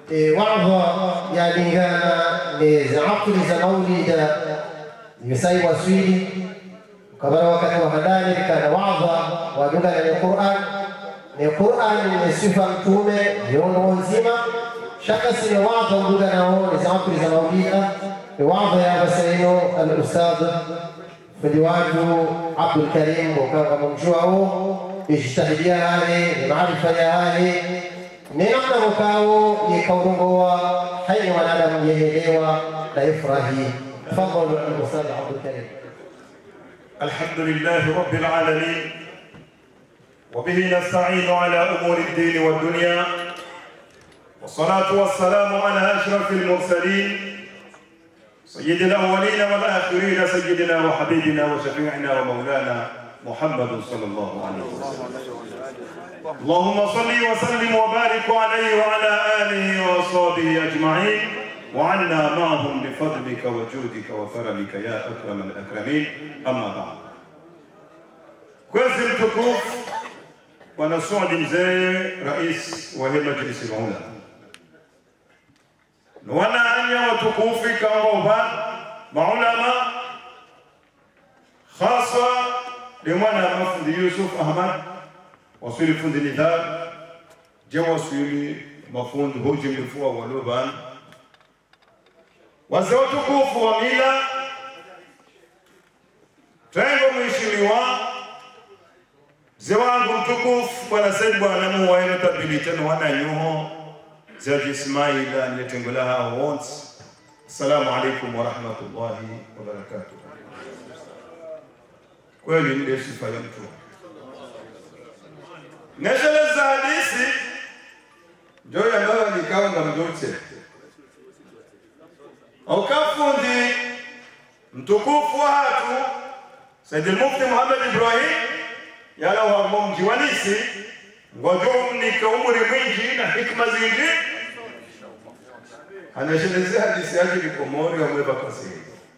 وعظة يالingana za akili za maulida nimesaiwa swili kabla wakati wa hadani kana wa'dha wa lugha ya Qur'an ni Qur'an ni sifa mtume yono nzima shaka si wa'dha lugha nao za akili za maulida ni wa'dha ya basaino al-ustadh fadiwaju Abdul Karim وكان ممجوعه ijtahidia hali maarifa ya hali نحن مكاو يكونوا حي ونعلم يهديوا لا يفرحي تفضل الأستاذ عبد الكريم. الحمد لله رب العالمين وبه نستعين على أمور الدين والدنيا والصلاة والسلام على أشرف المرسلين سيد الأولين والآخرين سيدنا وحبيبنا وشفيعنا ومولانا محمد صلى الله عليه وسلم. اللهم صل وسلم وبارك عليه وعلى آله وصحبه أجمعين وعنا معهم بفضلك وجودك وكرمك يا أكرم الأكرمين. أما بعد كويس التكوف ونسعد مزاي رئيس وهي مجلس العلماء وانا أنيا وتكوفك وموبان معلماء خاصة لمنا مفند يوسف أحمد وصولي فند نذار جو وصولي مفند هوجم لفوا ولوبان wazee tukufu wa mila Tengo mheshimiwa mzee wangu mtukufu bwana Said bwana muwaino tabilitano wana nyuho Zaji Ismaila niyetengola hao wote. Assalamu alaikum wa rahmatullahi wa barakatuh. Kweli ndio sifa ya mtu. Nesheleza hadisi ndio ambayo nikawa na mdote. Aukafundi mtukufu watu Said al-Mufti Muhammad Ibrahim yala wa mjiwanisi ngojo nika umri mwingi na hikma zingi anasheleza hadisi yake ni komori wa mweba kasi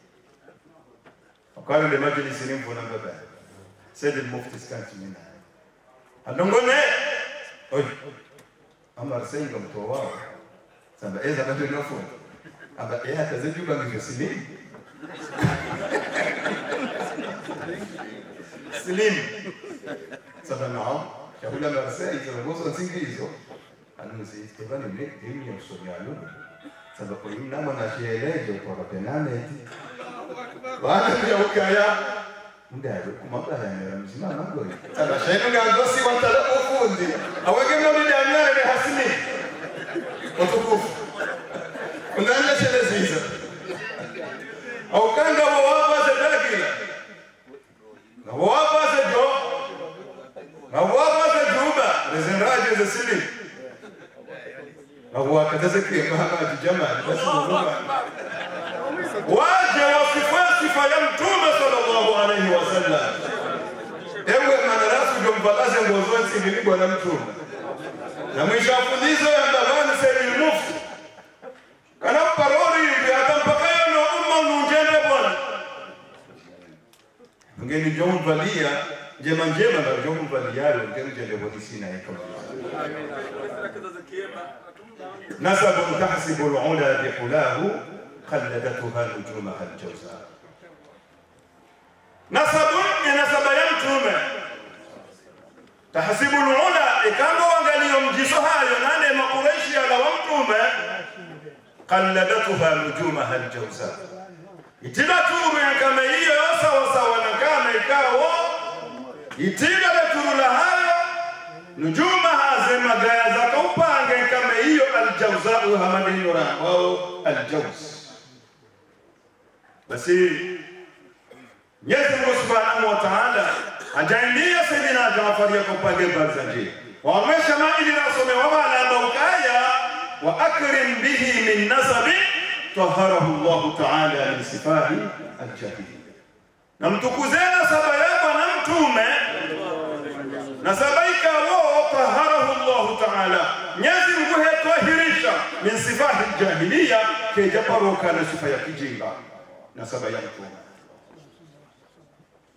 akala le majlisi ni mbona baba Said al-Mufti skanti mina anongone oi amar senga mtowa sasa eza bado nafua aba yeye atazidi bangi Slim Slim sasa nao chakula la sasa hizo ngozo zingi hizo anuzi Stefani mle dini ya usonyalo sasa kwa hiyo nama na shieleje kwa penane baada ya ukaya ndaro kumaba ya mzima mambo sasa shaykhun ngosi watala ufundi awege mimi ndamana ni hasini watukufu unana sheleza au kanga wawapa sadakila na wawapa sajo na wawapa sajuba rezenraje za sili na wakataza kiyama jamaa basi ndugu waje wasifa sifa ya mtume sallallahu alayhi wasallam ewe manarasu jombalaze ngozo sivili na mtume na mwisho afundizo ya ndavani Said Mufti kana parori hivi hata mpaka na umma unjende bwana ngeni jomu valia jema njema na jomu valia ngeni jende bodi sina yako nasabu tahsibu al-ula bihulahu qalladatuha nujumaha al-jawza nasabu ni nasaba ya mtume tahsibu al-ula ikambo angalio mjiso hayo nane makuraishi ala wa mtume qalladatuha nujumaha al-jawza itila tume kama hiyo sawa sawa na kama ikawa itila la turula hayo nujumaha zema gaya za kaupange kama hiyo al-jawza hamadini wao al-jawz basi Mwenyezi Mungu Subhanahu wa Ta'ala ajaindia Sayyidina Jaafar yakaupange barzanji wamesha maili rasome wa ala maukaya wa akrim bihi min nasabi طهره الله تعالى من صفات الجاهليه نمتكوزنا سبايا na mtume na sabaika wao طهره الله تعالى Mwenyezi Mungu hatahirisha min sifati aljahiliya kejaparo kana sifa ya kijinga na sabaya mtume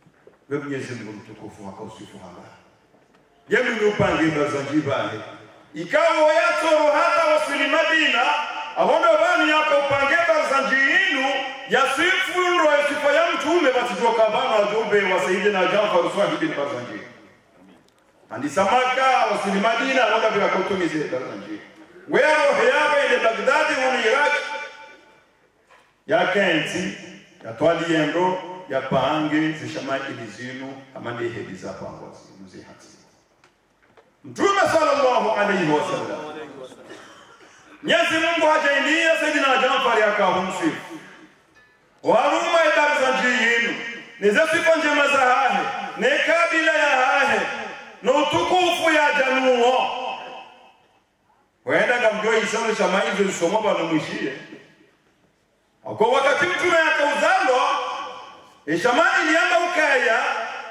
Mwenyezi Mungu mtukufu akausifu hapa yeye ni upange bazanjibale ikawa yatoro hata wasili Madina ahondo bani yako upange barzanji inu ya sifundo ya sifa ya mtume batijoka bana wajumbe wa Sayyidina Jafar sahibi barzanji andi samaka wasili Madina ahondo bila kutumize barzanji wero hiyawe ile Baghdadi wa Iraq ya kenti ya twali yendo ya pange zishamaki zinu amande hedi za pango muzihati Mtume sallallahu alayhi wasallam Mwenyezi Mungu hajaindia Sayyidina Jafar akahumsifu waruma ibarzanji yinu niza sifa njema za hahe ne kabila ya hahe na utukufu ya januo wenda kamjua isano shamaizo lisoma bano mwishie kwa wakati mtume akauzalo ishamai iliamba ukaya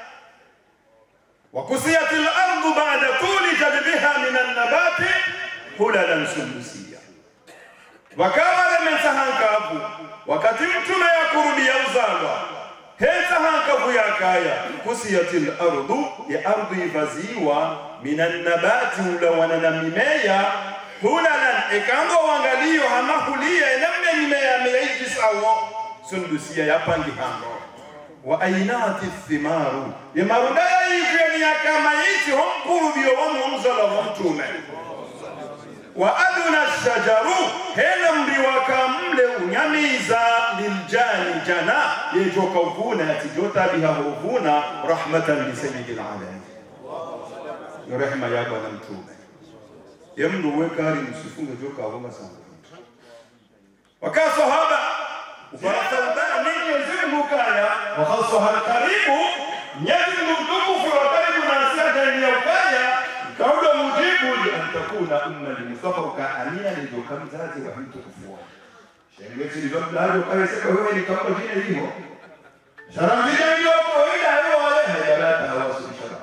وكسيت الأرض بعد طول جذبها من النبات هللا سندسيا وكامل من سهانكابو wakati mtume yakurudia uzalwa heza hankavu ya kaya kusiyatil ardu ya ardu ivaziwa minan nabati ulawana na mimea hulalan ekango wangalio hama hulia namna mimea meiji sawa sundusia yapangi hango wa ainati thimaru ya marudaya hivyo ya kama iti honkuru biyo wa mzala wa mtume wa aduna shajaru hena mbiwa kamle unyamiza liljani jana yejoka uvuna yatijota biha uvuna rahmatan li sayyidil alamin ya rehma ya bwana mtume ya mndu wekari msifunge joka avuma sana waka sahaba ufarasa udana nini yozimu kaya wakhasoha alkaribu nyezi mtukufu wa karibu na asiyada ni ya ukaya kauda mujibu li antakuna umma li Mustafa ukaania ni joka mzazi wa mtu kufua shengezi li zobla hajo kaya seka wewe ni kama jine hiyo sharamzika hiyo kwa hila hiyo wale hajalata hawasu bishara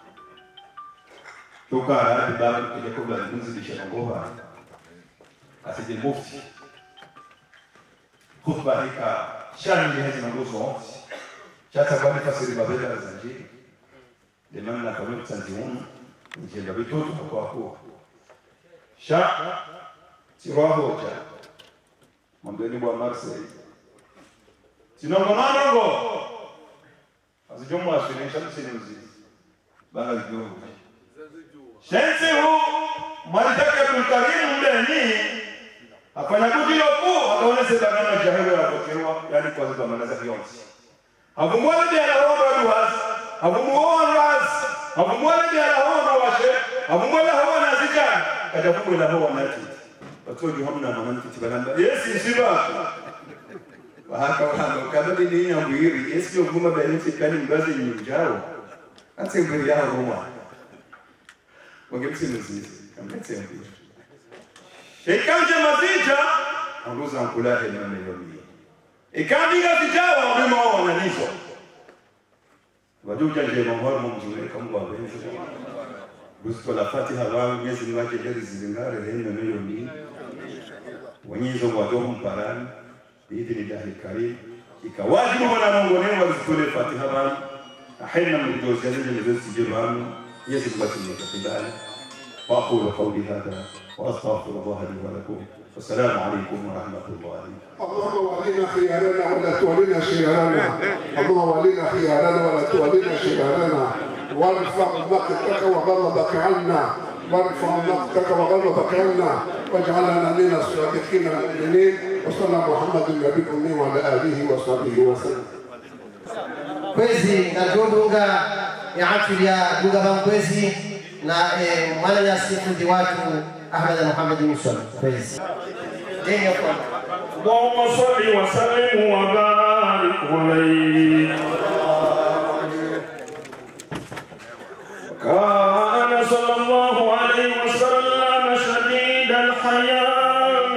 toka hadi babu kile kubla nzi bishara ngoha asije mufti khutba hika shani hizi nguzo chata kwa nifasiri babela zanjiri lemana kama tsanzimu njenda bitoto kwa kwa sha tiraho cha mwambeni bwa Marseille sinongono ngo azijomwa shirisha msinzi banga zidogo shenzi hu malitaka tulkarimu ndani afanya kujilo ku akaona sebana jahili ya kutewa yani kwa sababu manaza vionsi Havumwale dia la hono duhas, havumwale ras, havumwale dia la hono washe, havumwale hawa na zikan, kada fumu la hawa nati. Watu hamna manani kitibalamba. Yes, siba. Wahaka wahaka kabla ni ya mwiri, yes yo guma balance kani mbazi nyinjao. Ati mwiri ya Roma. Wangemsi mzizi, kametse mbili. Shekanje mazija, anguza nkulahe na meyoni. Ikambiga vijawa wema wananizo wajuja nje mahoro mzuri kama wabenzi gusto la Fatiha wao Mwenyezi Mungu ajeli zingare rehema nayo ni wanyizo wadomo mparani biidhnillahi karim ikawajibu na Mungu neno wazitole Fatiha wao ahina mdozi zile zilizo wao Mwenyezi Mungu atukubali wa aqulu qawli hadha wa astaghfirullah li wa lakum والسلام عليكم ورحمة الله. اللهم ولينا خيارنا ولا تولينا شرارنا. اللهم ولينا خيارنا ولا تولينا شرارنا. وارفع مقتك وغضبك عنا. وارفع مقتك وغضبك عنا. واجعلنا من الصادقين المؤمنين. وصلى محمد النبي الأمي وعلى آله وصحبه وسلم. Kwezi na dodunga ya afili ya dunga bankwezi na mwana ya sifu di watu Ahmad Muhammad Musa. Kwezi. اللهم صل وسلم وبارك عليه كان صلى الله عليه وسلم شديد الحياة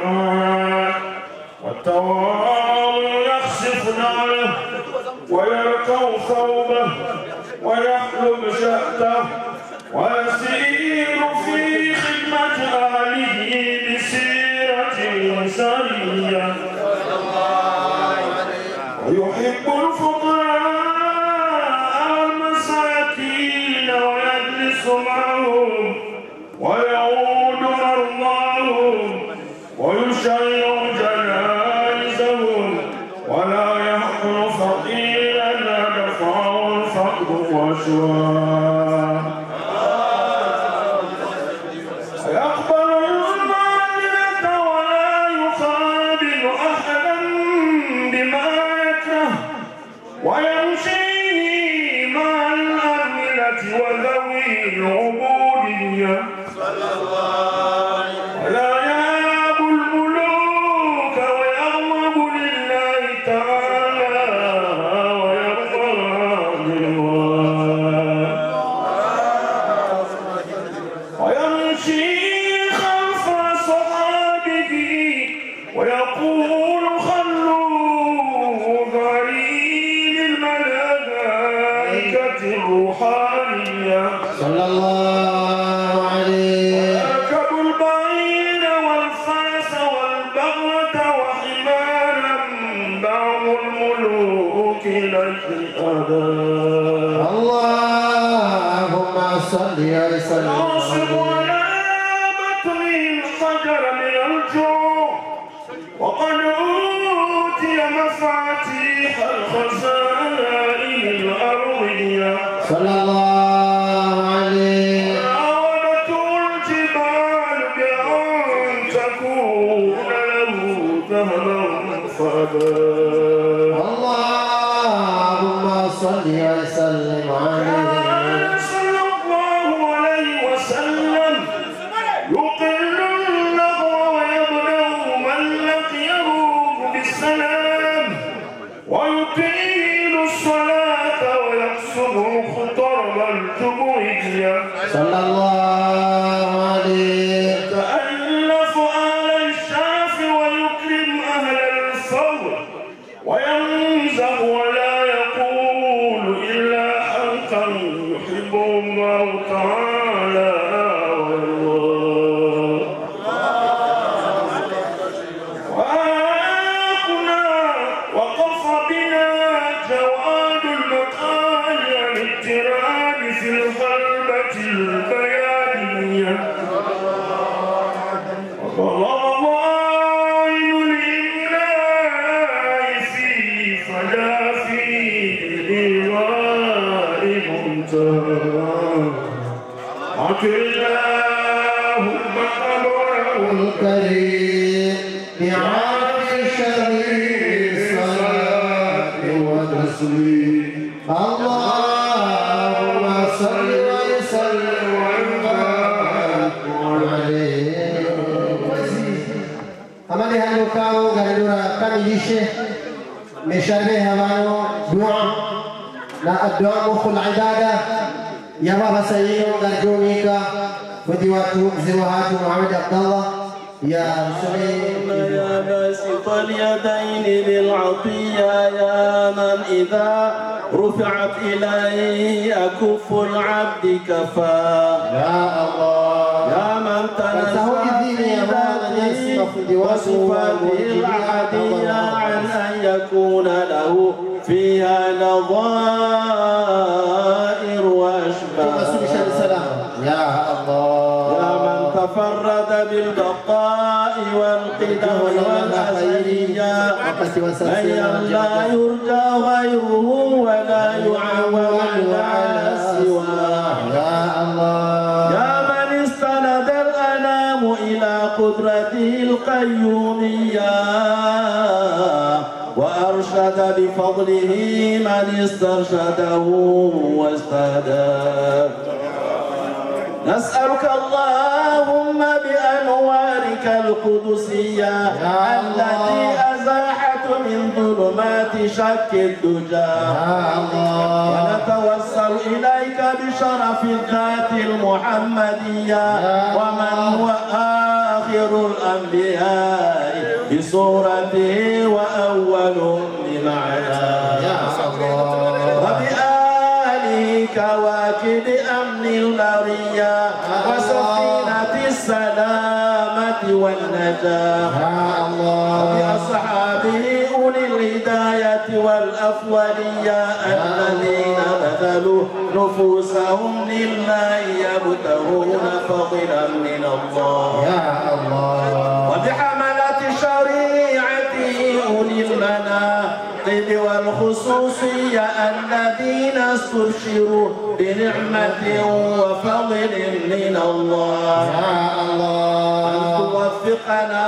والتواضع يخسف نعله ويركو ثوبه ويحلب شأته ويسير في خدمة أهله بسيرة سرية ويحب الفقراء والمساكين ويجلس معهم ويعود يشيع جنائزهم ولا يحقر فقيرا دفعه الفقر وشواه يقبل المعذرة ولا يقابل أحدا بما يكره ويمشي مع الأمنة وذوي العبودية ولا يهاب الملوك ويغضب لله تعالى ويرضى لله ويمشي خلف صحابه ويقول خلوا ذري للملائكة الروحانية صلى الله عليه يركب البعير والفرس والبغلة وحمارا بعض الملوك إليه أداه اللهم صل وسلم ينصب على بطن الحجر من الجوع وقد أوتي مفاتيح الخزائن الأرضية صلى الله عليه راودته الجبال بأن تكون له ذهبا فأباه اللهم صل وسلم عليه صلى الله عليه وسلم يقل اللغو ويبدأ من لقيه بالسلام ويطيل الصلاة ويقصر خطر الجمهورية صلى الله عليه يتألف أهل الشرف ويكرم أهل الفضل وينزه ولا يقول إلا حقا يحبه الله تعالى والله وآخنا وقف بنا جواد المقال عن اضطراب في القلبة البيانية وضرب عين الإملاء في فلافي الإيواء منتهى عطر اللهم أمره الكريم بعرف شهيد صلاة وتسليم اللهم صل وسلم وبارك عليه amali hayo kao garadura kamilishe mesharbe hawano dua na addu'a mukhul ibada ya baba sayyid garjumika ودي واتو زوهات محمد عبد الله يا سليم يا باسط اليدين بالعطية يا من إذا رفعت إليه أكف العبد كفى يا الله يا من تنزه بذاته وصفاته العادية عن أن يكون له فيها نظائر وأشباه يا الله يا من تفرد بالبقاء والقدم والأزلية من لا يرجى غيره ولا يعول على سواه يا الله يا من استند الأنام إلى قدرته القيومية وأرشد بفضله من استرشده واستهداه نسألك اللهم بأنوارك القدسية التي أزاحت من ظلمات شك الدجى ونتوسل إليك بشرف الذات المحمدية ومن هو آخر الأنبياء بصورته وأول بمعناه وبآله كواكب أمن البرية وسفينة السلامة والنجاة وبأصحابه أولي الهداية والأفضلية الذين بذلوا نفوسهم لله يبتغون فضلا من الله يا الله وبحملة والخصوصية الذين استبشروا بنعمة وفضل من الله. يا الله أن توفقنا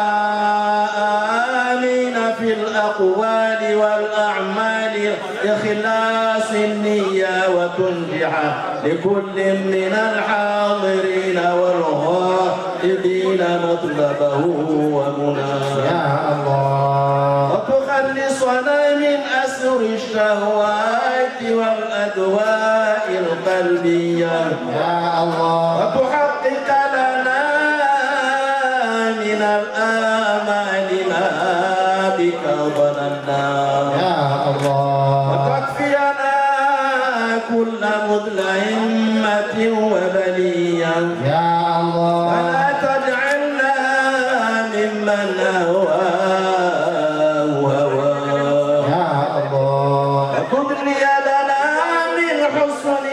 آمين في الأقوال والأعمال إخلاص النية وتنجح لكل من الحاضرين والغائبين مطلبه ومناه. يا الله وتخلصنا من أسر الشهوات والأدواء القلبية. يا الله وتحقق لنا من الآمال ما بك ظننا. يا الله وتكفينا كل مظلمة وبلية. يا الله ولا تجعلنا ممن هواه هواه. يا الله وتبني لنا من حسن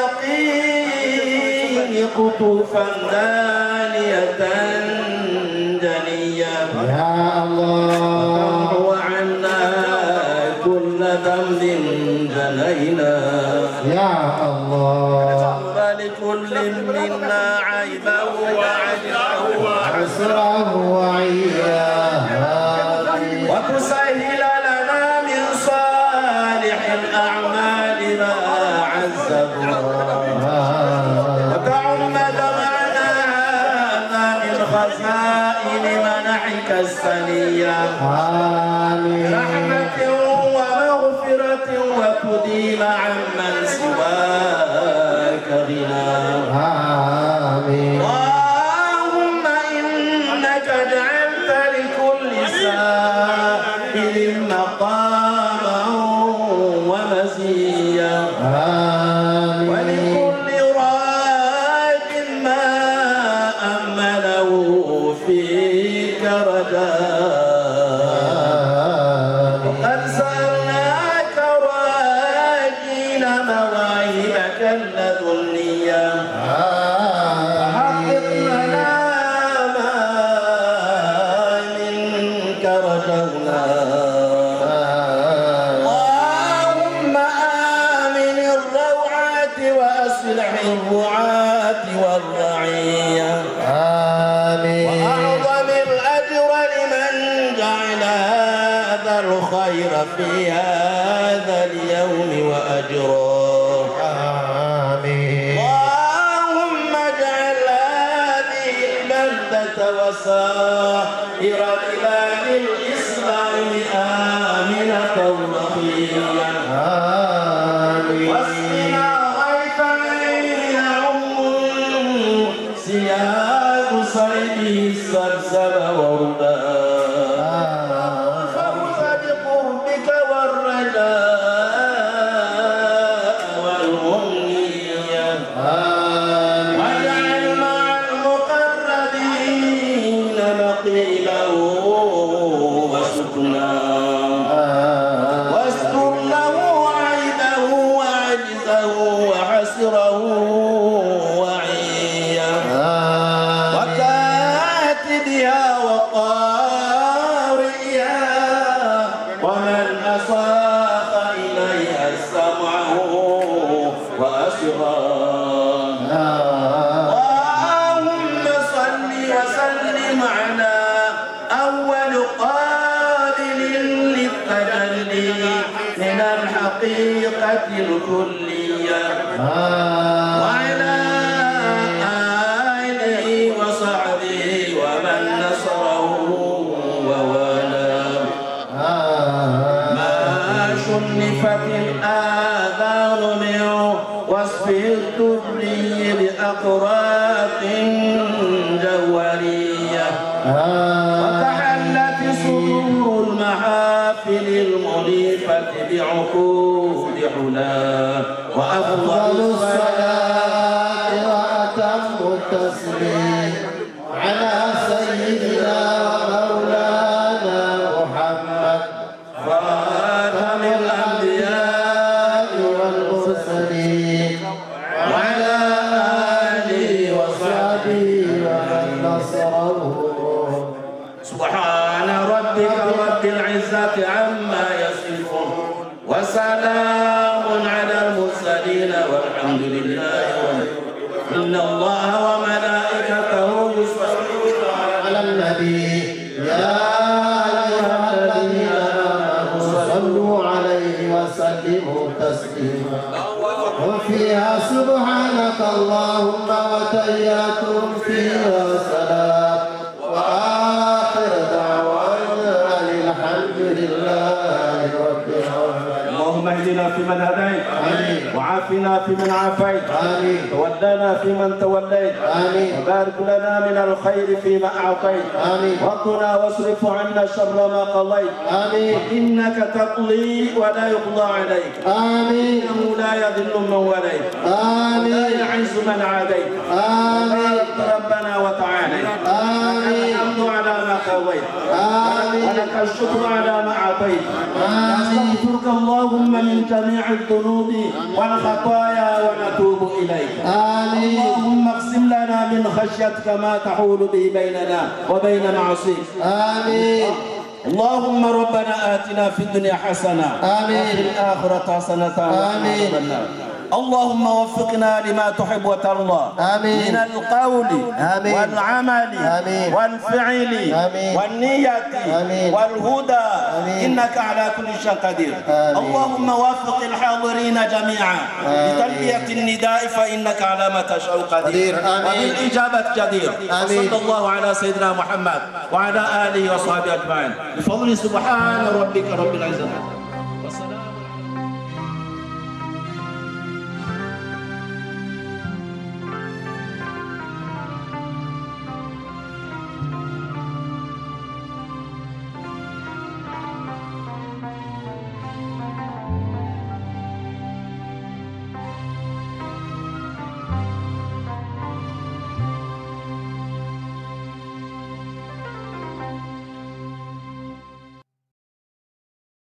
اليقين قطوفا دانية جنية. يا الله وتمحو عنا كل ذنب جنينا. يا الله ولكل منا عيبه وعجزه عسره وعياه وتسهل لنا من صالح الأعمال ما عزه وتعم جمعنا هذا من خزائن منحك السنية. آمين رحمة ومغفرة وتديم عمن سواك غنى. آمين اللهم إنك جعلت لكل سائل مقاما ومزيا. آمين ولكل راج ما أمله فيك رجاء. وقد سألناك راجين مواهبك اللدنية. حقق لنا ما منك رجونا. اللهم آمن الروعات وأصلح الرعاة والرعية. آمين وأعظم الأجر لمن جعل هذا الخير في هذا اليوم وأجره. آمين اللهم اجعل هذه البلدة وسائر بلاد الإسلام آمنة رخية. آمين واسقنا غيثا يعم سياد صيده السبسب ورباه. فوز بقربك والرجاء والأمنية. واجعل مع المقربين مقيله وسكناه. واستر له عيبه وعجزه وحسره وعيه. وكاتبها وقارئها ومن أساق إليها سمعه وأسراه. اللهم صل وسلم على أول قابل للتجلي من الحقيقة الكلية. وعلى آله وصحبه ومن نصره ووالاه. ما شنفت الآثار من وصفه الدري بأقراط جوهرية. وتحلت صدور المحافل المضيفة بعقود حلاه. وأفضل الصلاة وأتم التسليم على سيدنا ومولانا محمد خاتم الأنبياء والمرسلين وعلى آله وصحبه ومن نصره. سبحان ربك رب العزة عما يصفون يا أيها الذين آمنوا صلوا عليه وسلموا تسليما وفيها سبحانك اللهم وتحياتهم فيها سلام وآخر دعوانا أن الحمد لله رب العالمين. اللهم اهدنا فيمن هديت وعافنا فيمن عافيت تولنا فيمن توليت وبارك لنا من الخير فيما اعطيت وقنا واصرف عنا شر ما قضيت انك تقضي ولا يقضى عليك انه لا يذل من وليت ولا يعز من عاديت ربنا وتعالى الحمد على ما قضيت ولك الشكر على ما اعطيت نستغفرك اللهم من جميع الذنوب والخطايا ونتوب إليك. آمين. اللهم اقسم لنا من خشيتك ما تحول به بيننا وبين معصيك. آمين. اللهم ربنا آتنا في الدنيا حسنة آمين وفي الآخرة حسنة آمين وقنا اللهم وفقنا لما تحب وترضى آمين من القول آمين والعمل آمين والفعل آمين والنية آمين والهدى آمين إنك على كل شيء قدير آمين. اللهم وفق الحاضرين جميعا بتلبية النداء فإنك على ما تشاء قدير وبالإجابة جدير. وصلى الله على سيدنا محمد وعلى آله وصحبه أجمعين بفضل سبحان ربك رب العزة.